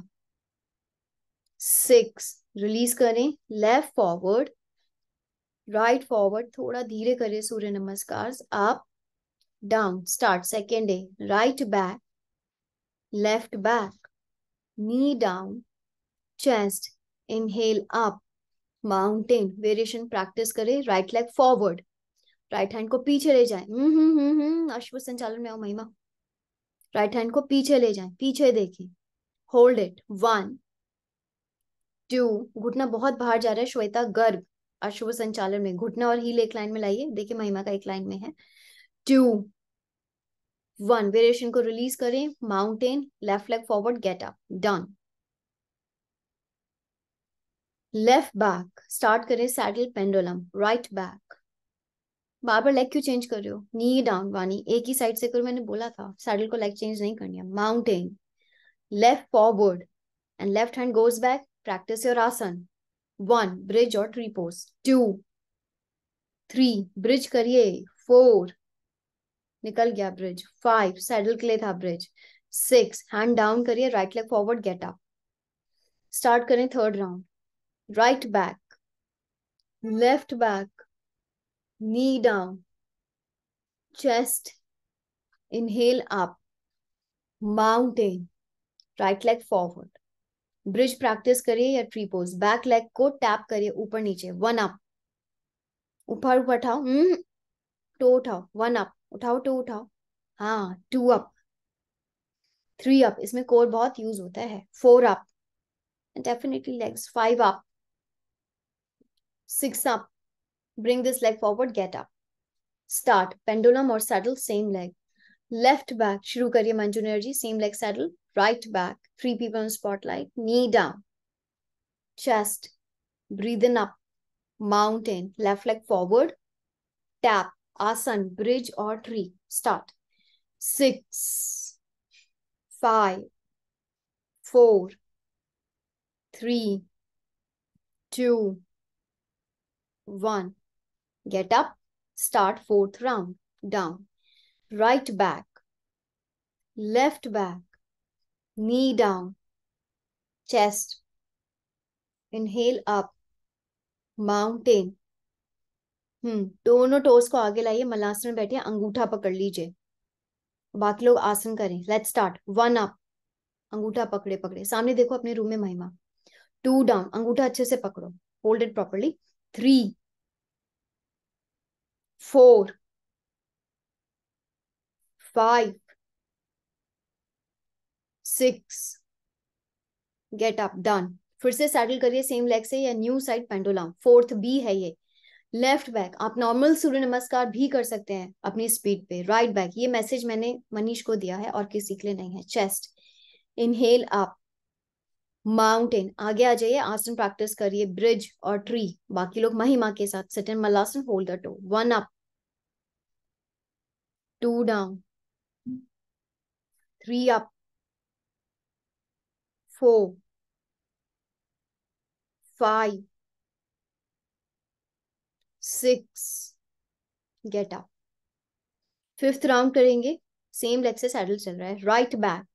सिक्स, रिलीज करें, लेफ्ट फॉरवर्ड, राइट फॉरवर्ड, थोड़ा धीरे करिए Surya Namaskar, up down, start, second day, right back, left back, knee down, chest, inhale up, mountain, variation practice करें, right leg forward, right hand को पीछे ले जाए, हम्म हम्म हम्म हम्म अश्व संचालन में आओ महिमा, राइट हैंड को पीछे ले जाए, पीछे देखिए, होल्ड इट, वन, टू, घुटना बहुत बाहर जा रहा है श्वेता, गर्भ, अश्व संचालन में घुटना और हील एक लाइन में लाइए, देखिए महिमा का एक लाइन में है, टू, वन, वेरिएशन को रिलीज करें, mountain, left leg forward, get up, done, left back, start करें सैडल पेंडुलम, राइट बैक, बार बार लेग क्यों चेंज कर रहे हो, नी डाउन, वानी एक ही साइड से करो, मैंने बोला था सैडल को लेग चेंज नहीं करनी है, mountain, left forward and left hand goes back, practice your asana, one, bridge और tree pose, two, three, bridge करिए, फोर, निकल गया ब्रिज, फाइव, सैडल के लिए था ब्रिज, सिक्स, हैंड डाउन करिए, right leg forward, get up, start करें third round, right back, left back, knee down, chest, inhale up, mountain, right leg forward, bridge practice करिए या tree pose, back leg को tap करिए ऊपर नीचे, one up, ऊपर ऊपर उठाओ, हम्म टो उठाओ, वन अप, उठाओ टो उठाओ, हाँ, टू अप, थ्री अप, इसमें कोर बहुत यूज होता है, four up, definitely legs, five up, six up, bring this leg forward, get up, start, pendulum और saddle same leg, left back शुरू करिए, Manju energy, same leg saddle, right back, three people on spotlight, knee down, chest, breathe in up, mountain, left leg forward, tap, asana, bridge और tree, start, six, five, four, three, two, one, get up, start fourth round, down, right back, left back, knee down, chest, inhale up, mountain, हम्म दोनों toes को आगे लाइए, मलासन में बैठिए, अंगूठा पकड़ लीजिए, बाकी लोग आसन करें, लेट्स स्टार्ट, वन अप, अंगूठा पकड़े पकड़े, सामने देखो अपने रूम में महिमा, टू डाउन, अंगूठा अच्छे से पकड़ो, hold it properly, three, four, five, six, get up, done, फिर से सैडल करिए सेम लेग से या new side pendulum, fourth B है ये, लेफ्ट बैक, आप नॉर्मल सूर्य नमस्कार भी कर सकते हैं अपनी स्पीड पे, राइट बैक, ये मैसेज मैंने मनीष को दिया है और किसी के लिए नहीं है, चेस्ट, इनहेल अप, माउंटेन, आगे आ जाइए, आसन प्रैक्टिस करिए, ब्रिज और ट्री, बाकी लोग महिमा के साथ, sit in malasana, hold the toe, one up, two down, three up, four, five, six, get up, fifth round करेंगे, सेम लेग से सैडल चल रहा है, right back,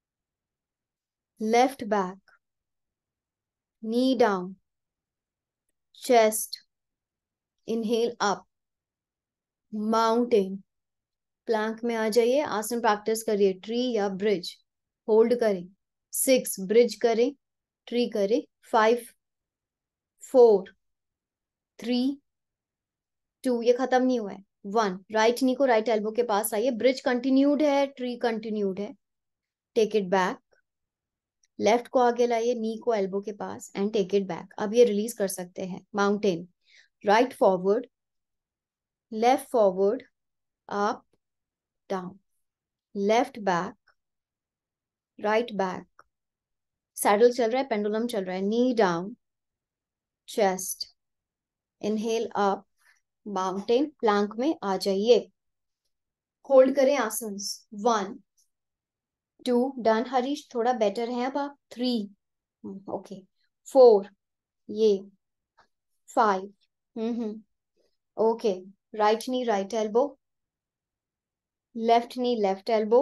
left back, knee down, chest, inhale up, mountain, plank में आ जाइए, asana practice करिए, tree या ब्रिज, होल्ड करें, सिक्स, ब्रिज करें, ट्री करें, फाइव, फोर, थ्री, टू, ये खत्म नहीं हुआ है, वन, राइट नी को राइट एल्बो के पास आइए, ब्रिज कंटिन्यूड है, ट्री कंटिन्यूड है, टेक इट बैक, लेफ्ट को आगे लाइए, नी को एल्बो के पास एंड टेक इट बैक, अब ये रिलीज कर सकते हैं, mountain, right forward, left forward, up down, left back, right back, saddle चल रहा है, पेंडुलम चल रहा है, knee down, chest, inhale up, mountain, plank में आ जाइए, होल्ड करें asanas, one two, done Harish, थोड़ा बेटर है अब आप, थ्री, ओके, फोर, ये, five, hmm hmm, okay, right knee right elbow, left knee left elbow,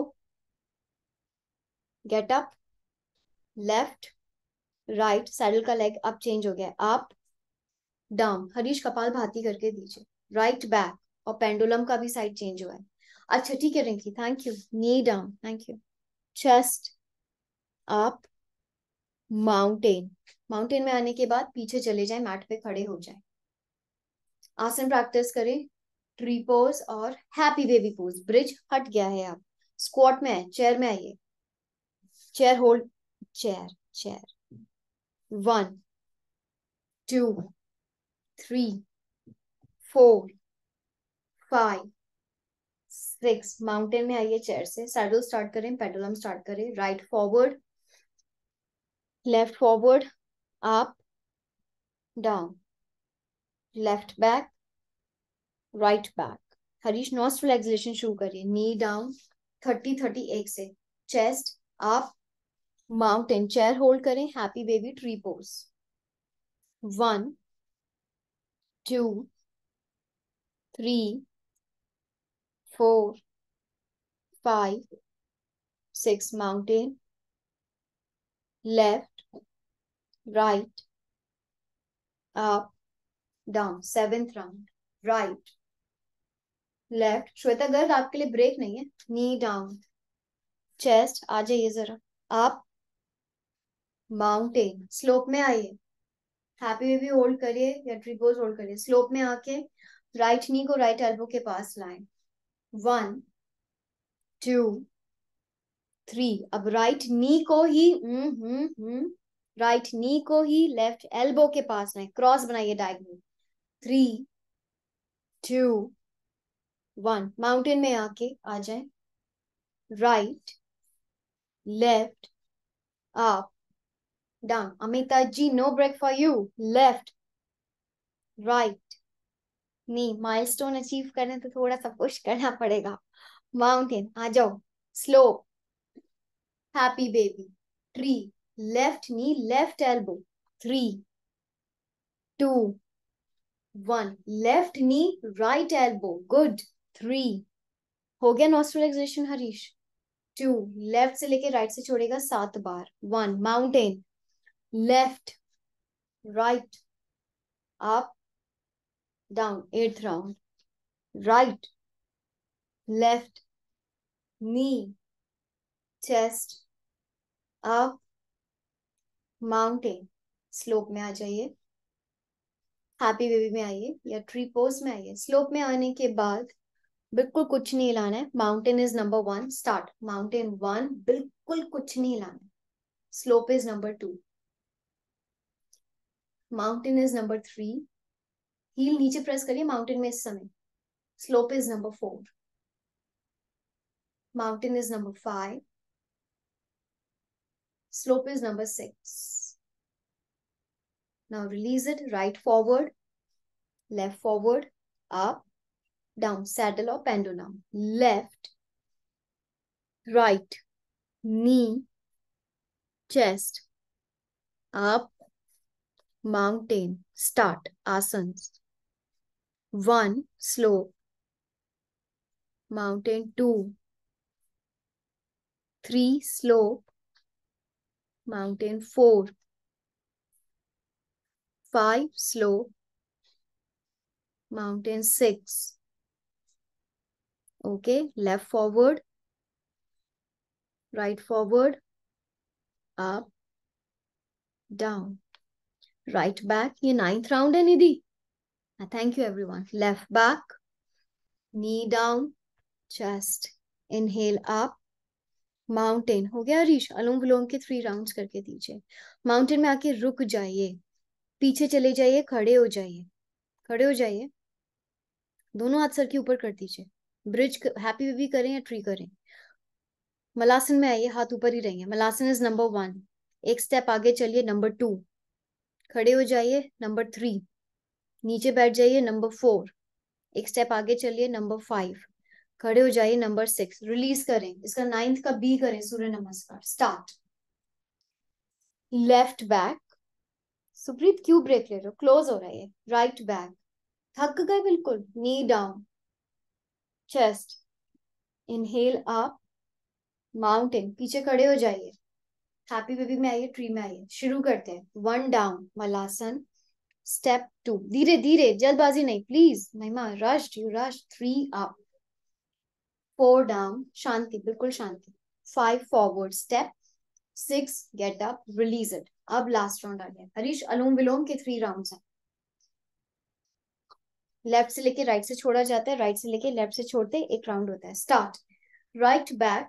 get up, left right, saddle का लेग अब चेंज हो गया, अप डाउन, हरीश कपाल भाती करके दीजिए, राइट बैक, और पेंडुलम का भी साइड चेंज हुआ है, अच्छा ठीक है Rinki, thank you, knee down, thank you, chest up, mountain, mountain में आने के बाद पीछे चले जाए, मैट पे खड़े हो जाए, आसन प्रैक्टिस करें, ट्री पोज और हैप्पी बेबी पोज, ब्रिज हट गया है, आप स्क्वाट में है, चेयर में आइए, chair hold, chair chair, one two three four five six, mountain में आइए, चेयर से सैडल स्टार्ट करें, पेंडुलम स्टार्ट करें, right forward, left forward, up down, left back, right back, Harish nostril exhalation शुरू करिए, नी डाउन, थर्टी थर्टी एक से, chest up, mountain, chair hold करें, happy baby tree pose, one two three four five six, mountain, left right up down, seventh round, right left, Shweta Garg आपके लिए break नहीं है, knee down, chest आ जाइए जरा, up mountain, slope में आइए, happy baby hold करिए या ट्री पोज होल्ड करिए, स्लोप में आके राइट नी को राइट एल्बो के पास लाएं, वन टू थ्री, अब राइट नी को ही हम्म हम्म हम्म राइट नी को ही लेफ्ट एल्बो के पास लाएं, क्रॉस बनाइए diagonal, three two one, mountain में आके आ जाए, right left up down, Amita ji no break for you, left right knee, milestone achieve करने तो थोड़ा सा पुश करना पड़ेगा, माउंटेन आ जाओ, slope, happy baby, tree, left knee left elbow, three two one, left knee right elbow, good, three, हो गया nostril exhalation Harish, two, left से लेके राइट से छोड़ेगा सात बार, one, mountain, left right up down, eighth round, right left knee chest up mountain, slope में आ जाइए, हैप्पी बेबी में आइए या ट्री पोज में आइए, स्लोप में आने के बाद बिल्कुल कुछ नहीं हिलाना है, mountain is number one, start, mountain one, बिल्कुल कुछ नहीं हिलाना है, slope is number two, mountain is number three, heel नीचे प्रेस करिए माउंटेन में इस समय, slope is number four, mountain is number five, slope is number six. Now release it, right forward, left forward, up, down, saddle or pendulum, left, right, knee, chest, up, mountain, start, asanas, one, slope, mountain, two, three, slope, mountain, four, five, slope, mountain, six, okay, left forward, right forward, up, down, right back, ये ninth round है Nidhi, thank you everyone, left back, knee down, chest, inhale up, mountain, हो गया हरीश, अनुलोम विलोम के three rounds करके दीजिए, mountain में आके रुक जाइए, पीछे चले जाइए, खड़े हो जाइए, खड़े हो जाइए, दोनों हाथ सर के ऊपर कर दीजिए, ब्रिज, हैप्पी बेबी करें या ट्री करें, मलासन में आइए, हाथ ऊपर ही रहेंगे, मलासन इज नंबर वन, एक स्टेप आगे चलिए, नंबर टू, खड़े हो जाइए, नंबर थ्री। नीचे बैठ जाइए, नंबर फोर। एक स्टेप आगे चलिए, नंबर फाइव। खड़े हो जाइए, नंबर सिक्स। रिलीज करें, इसका नाइन्थ का बी करें, सूर्य नमस्कार। स्टार्ट। Left back. सुप्रीत क्यों ब्रेक ले रहे हो, क्लोज हो रहा है। Right back. थक गए बिल्कुल। Knee down, chest. Inhale up, mountain. पीछे खड़े हो जाइए, हैप्पी बेबी में आइए, ट्री में आइए। शुरू करते हैं। One down, malasana. Step two, धीरे धीरे, जल्दबाजी नहीं please. Mahima rush, you rush. Three up, four down, शांति, बिल्कुल शांति। Five forward step, six get up, release it. अब लास्ट राउंड आ गया हरीश, अनुलोम विलोम के थ्री राउंड्स हैं। लेफ्ट से लेके राइट से छोड़ा जाता है, राइट से लेके लेफ्ट से छोड़ते एक राउंड होता है। Start. Right back,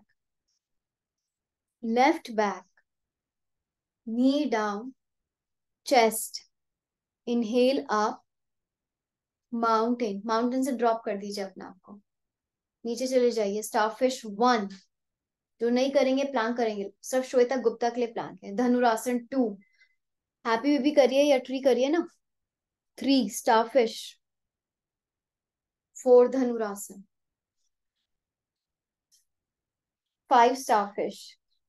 left back, knee down, chest. Inhale up, mountain. Mountain से ड्रॉप कर दीजिए अपने आप को, नीचे चले जाइए। Starfish one. जो नहीं करेंगे प्लान करेंगे, सब श्वेता गुप्ता के लिए प्लान है। धनुरासन टू। हैप्पी बेबी करिए या ट्री करिए ना। Three starfish, four dhanurasana, five starfish,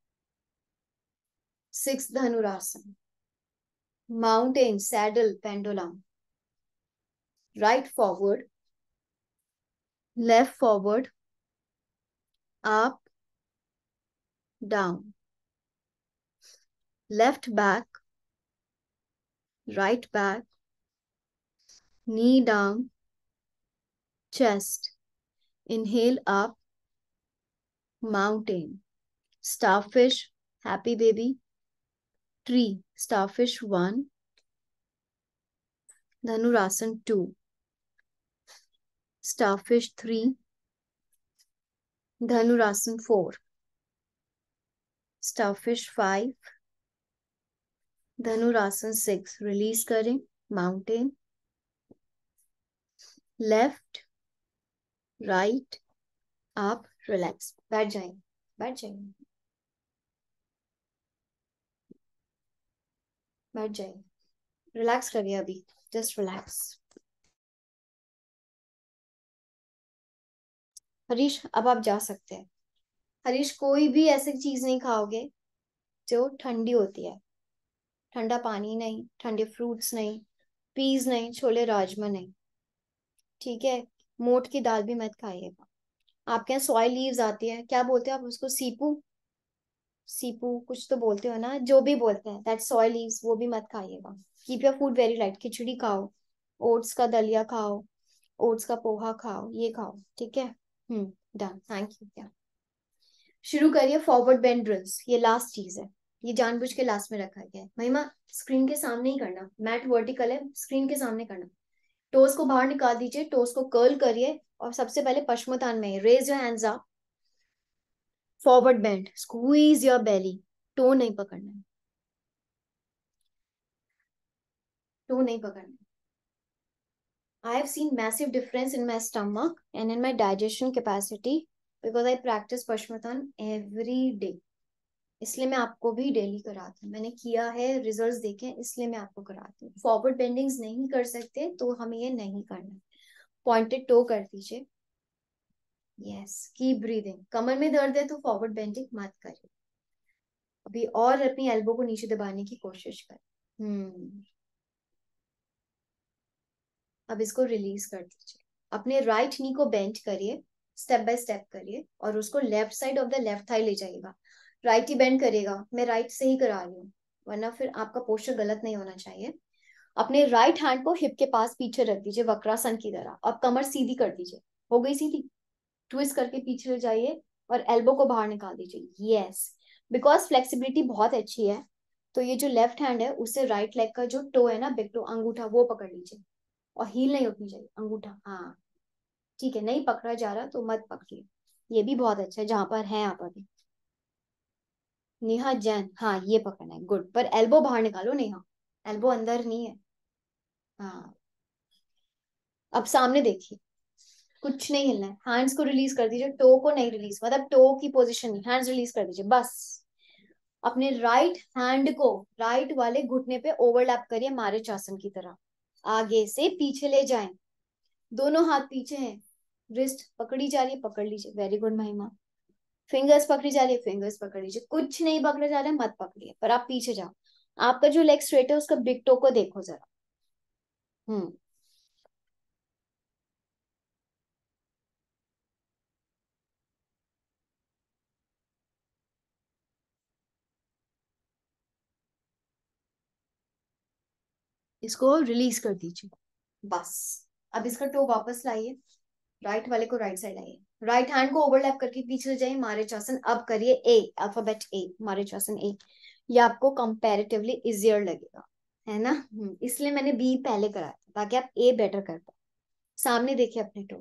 six dhanurasana, mountain saddle pendulum. Right forward, left forward, up down, left back, right back, knee down, chest. Inhale up, mountain, starfish, happy baby, tree. Starfish one, dhanurasana two, starfish three, dhanurasana four, starfish five, dhanurasana six. Release करें, mountain, left, right, up, relax. बैठ जाएंगे, बैठ जाएंगे, बैठ जाइए। Relax करिए अभी, just relax. Harish अब आप जा सकते हैं। हरीश कोई भी ऐसी चीज नहीं खाओगे जो ठंडी होती है। ठंडा पानी नहीं, ठंडे फ्रूट्स नहीं, पीस नहीं, छोले राजमा नहीं, ठीक है। मोट की दाल भी मत खाइएगा। आपके यहाँ सोया लीव्स आती है, क्या बोलते हैं आप उसको, सीपू। सीपू कुछ तो बोलते हो ना, जो भी बोलते हैं, दैट सोया लीव्स, वो भी मत खाइएगा। Keep your food very light. Khichdi खाओ, ओट्स का दलिया खाओ, ओट्स का पोहा खाओ, ये खाओ, ठीक है। हम्म, डन, थैंक यू। क्या शुरू करिए। फॉरवर्ड बेंड ड्रिल्स, ये लास्ट चीज है, ये जानबूझ के लास्ट में रखा गया है। महिमा स्क्रीन के सामने ही करना, मैट वर्टिकल है, स्क्रीन के सामने करना। टोस को बाहर निकाल दीजिए, टोस को कर्ल करिए, और सबसे पहले पश्चिमोत्तान में raise your hands up, forward bend, squeeze your belly. Toe नहीं पकड़ना है, टो नहीं पकड़ना है। I have seen massive difference in my stomach and in my digestion capacity because I practice Pashmatan every day. इसलिए मैं आपको भी डेली कराती हूँ, मैंने किया है, रिजल्ट्स देखे हैं, इसलिए मैं आपको कराती हूँ। फॉरवर्ड बेंडिंग्स नहीं कर सकते तो हमें ये नहीं करना। पॉइंटेड टो कर दीजिए। Yes, keep breathing. कमर में दर्द है तो फॉरवर्ड बेंडिंग मत करिए अभी, और अपनी एल्बो को नीचे दबाने की कोशिश करें। हम्म, अब इसको रिलीज कर दीजिए। अपने राइट नी को बेंड करिए, स्टेप बाय स्टेप करिए, और उसको left side of the left thigh ले जाइएगा। राइट ही बेंड करेगा, मैं राइट से ही करा रही हूँ, वरना फिर आपका पोस्चर गलत नहीं होना चाहिए। अपने राइट हैंड को हिप के पास पीछे रख दीजिए, वक्रासन की तरह। अब कमर सीधी कर दीजिए, हो गई सीधी। ट्विस्ट करके पीछे ले जाइए और एल्बो को बाहर निकाल दीजिए। यस, बिकॉज फ्लेक्सिबिलिटी बहुत अच्छी है, तो ये जो लेफ्ट हैंड है उससे राइट लेग का जो टो है ना, बिग टो, अंगूठा, वो पकड़ लीजिए, और हील नहीं उठनी चाहिए, अंगूठा। हाँ ठीक है, नहीं पकड़ा जा रहा तो मत पकड़िए। ये भी बहुत अच्छा है जहां पर है आप अभी। नेहा जैन, हाँ ये पकड़ना है, गुड। पर एल्बो बाहर निकालो नेहा, एल्बो अंदर नहीं है। हाँ, अब सामने देखिए, कुछ नहीं हिलना है। हैंड्स को रिलीज कर दीजिए, टो को नहीं रिलीज, मतलब टो की पोजीशन नहीं, हैंड्स रिलीज कर दीजिए बस। अपने राइट हैंड को राइट वाले घुटने पे ओवरलैप करिए मारीचासन की तरह, आगे से पीछे ले जाएं। दोनों हाथ पीछे हैं, रिस्ट पकड़ी जा रही है, पकड़ लीजिए, वेरी गुड महिमा। फिंगर्स पकड़ी जा रही है, फिंगर्स पकड़ लीजिए, कुछ नहीं पकड़ा जा रहा है, मत पकड़िए, पर आप पीछे जाओ। आपका जो लेग स्ट्रेट है उसका बिग टो को देखो जरा। हम्म। इसको रिलीज कर दीजिए, बस। अब इसका टो वापस लाइए, राइट वाले को राइट साइड लाइए, राइट हैंड को ओवरलैप करके पीछे ले जाइए मारीचासन। अब करिए ए, अल्फाबेट ए, मारीचासन ए। ये आपको कंपैरेटिवली इजियर लगेगा, है ना। हम्म, इसलिए मैंने बी पहले कराया था, ताकि आप ए बेटर कर पाए। सामने देखिए अपने टो।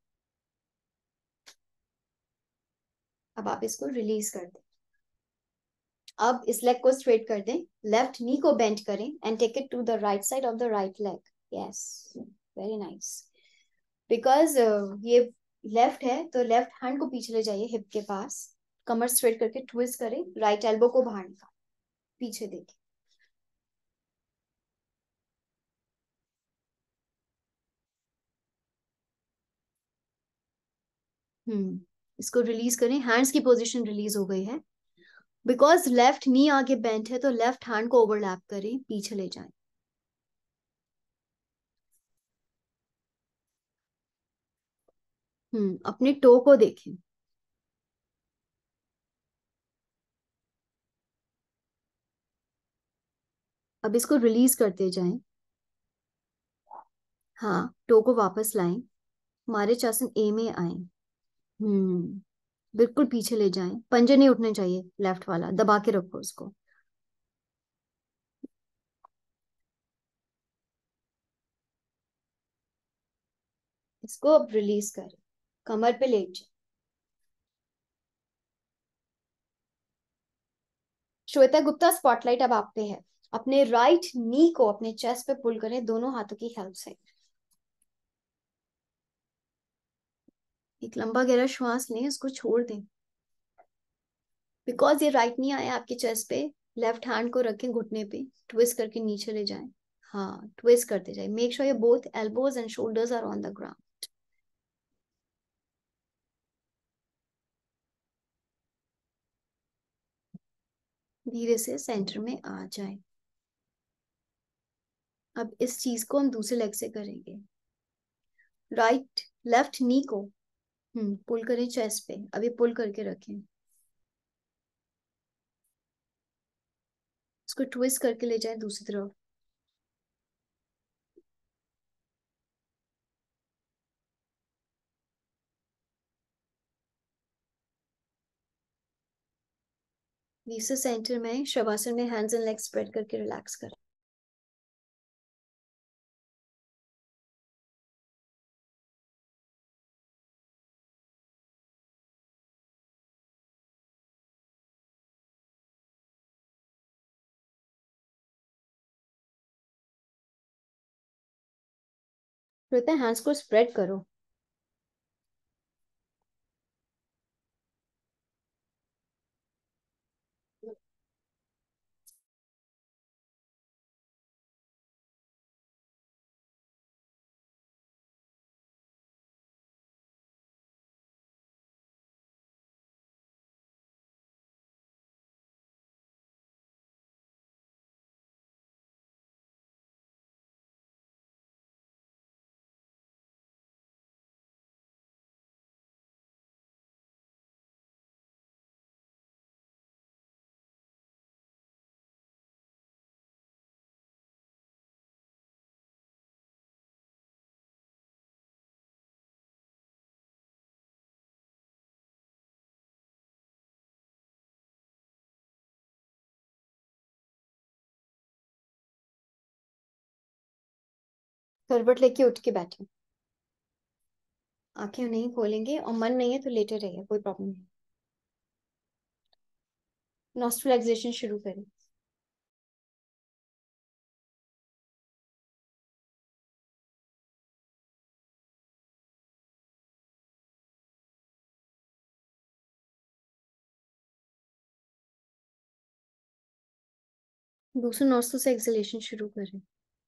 अब आप इसको रिलीज कर दें। अब इस लेग को स्ट्रेट कर दें, लेफ्ट नी को बेंड करें and take it to the right side of the right leg. Yes, very nice. Because ये लेफ्ट है तो लेफ्ट हैंड को पीछे ले जाइए हिप के पास, कमर स्ट्रेट करके ट्विस्ट करें, राइट एल्बो को बाहर निकाल, पीछे देखिए। हम्म। इसको रिलीज करें, हैंड्स की पोजीशन रिलीज हो गई है। बिकॉज लेफ्ट नी आगे बेंट है तो लेफ्ट हैंड को ओवरलैप करें, पीछे ले जाएं। हम्म, अपने टो को देखें। अब इसको रिलीज करते जाएं। हाँ, टो को वापस लाएं, हमारे चासन ए में आए। हम्म, बिल्कुल पीछे ले जाएं, पंजे नहीं उठने चाहिए, लेफ्ट वाला दबा के रखो उसको। इसको अब रिलीज करें, कमर पे लेट जाए। श्वेता गुप्ता, स्पॉटलाइट अब आप पे है। अपने राइट नी को अपने चेस्ट पे पुल करें दोनों हाथों की हेल्प से। एक लंबा गहरा श्वास लें, इसको छोड़ दें। बिकॉज ये राइट नी आया आपके चेस्ट पे, लेफ्ट हैंड को रखें घुटने पे, ट्विस्ट करके नीचे ले जाएं। हाँ, ट्विस्ट करते जाए, make sure your both elbows and shoulders are on the ground. धीरे से सेंटर में आ जाए। अब इस चीज को हम दूसरे लेग से करेंगे। राइट लेफ्ट नी को हम्म पुल करें चेस्ट पे, अभी पुल करके रखें, इसको ट्विस्ट करके ले जाए दूसरी तरफ। तीसरे सेंटर में शवासन में हैंड्स एंड लेग्स स्प्रेड करके रिलैक्स करें। फिर हैंड्स को स्प्रेड करो। करवट लेके उठ के बैठे, आंखें नहीं खोलेंगे, और मन नहीं है तो लेटे रहिए, कोई प्रॉब्लम नहीं। नॉस्ट्रल एक्सेशन शुरू करें। दूसरे नोस्ट्रल से एक्सहेलेशन शुरू करें।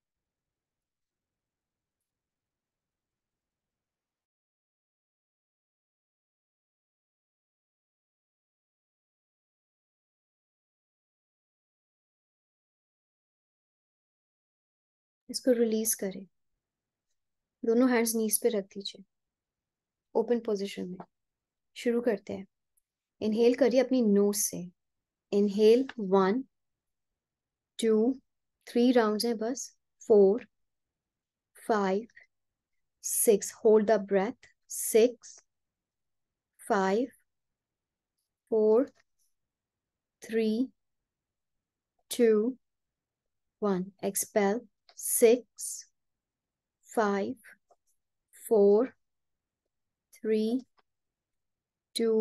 इसको रिलीज करें। दोनों हैंड्स नीज पे रख दीजिए ओपन पोजीशन में। शुरू करते हैं। इनहेल करिए अपनी नोज से। Inhale one two three rounds हैं बस। Four five six hold the breath. Six five four three two one expel. Six five four three two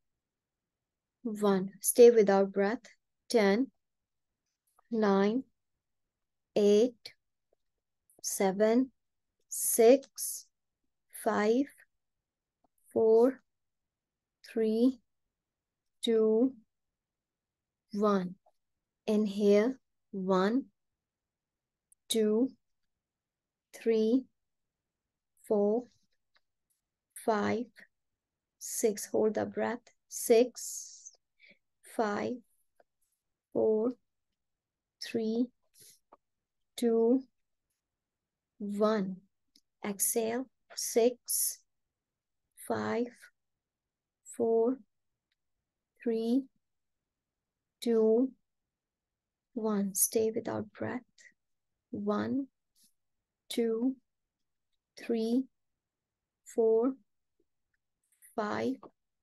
one stay without breath. ten nine eight seven six five four three two one. Inhale one two three four five six. Hold the breath. Six five four three two one. Exhale. Six five four three two one. Stay without breath. One two three four five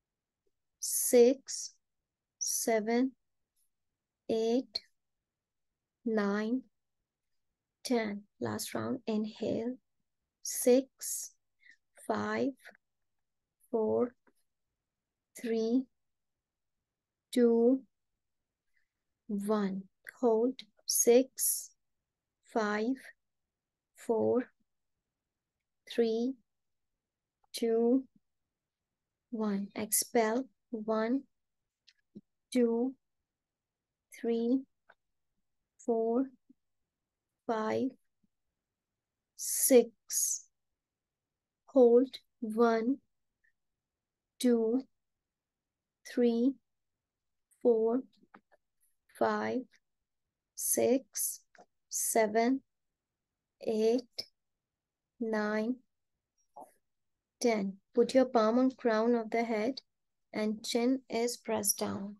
six seven eight nine ten. Last round. Inhale. Six five four three two one. Hold. Six five four three two one. Expel. One two three four five six. Hold. One two three four five six seven eight nine ten. Put your palm on crown of the head and chin is pressed down.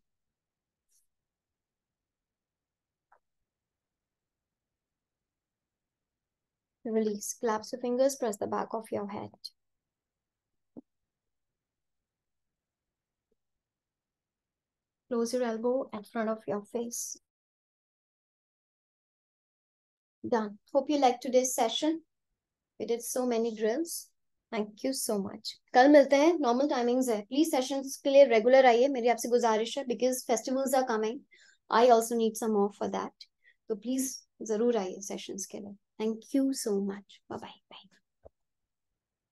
Release. Clasp your fingers, press the back of your head. Close your elbow in front of your face. Done. Hope you liked today's session. We did so many drills. Thank you so much. कल मिलते हैं. Normal timings है. Please sessions के लिए regular आइए. मेरी आपसे गुजारिश है because festivals are coming. I also need some off for that. So please जरूर आइए sessions के लिए. Thank you so much. Bye bye. Bye.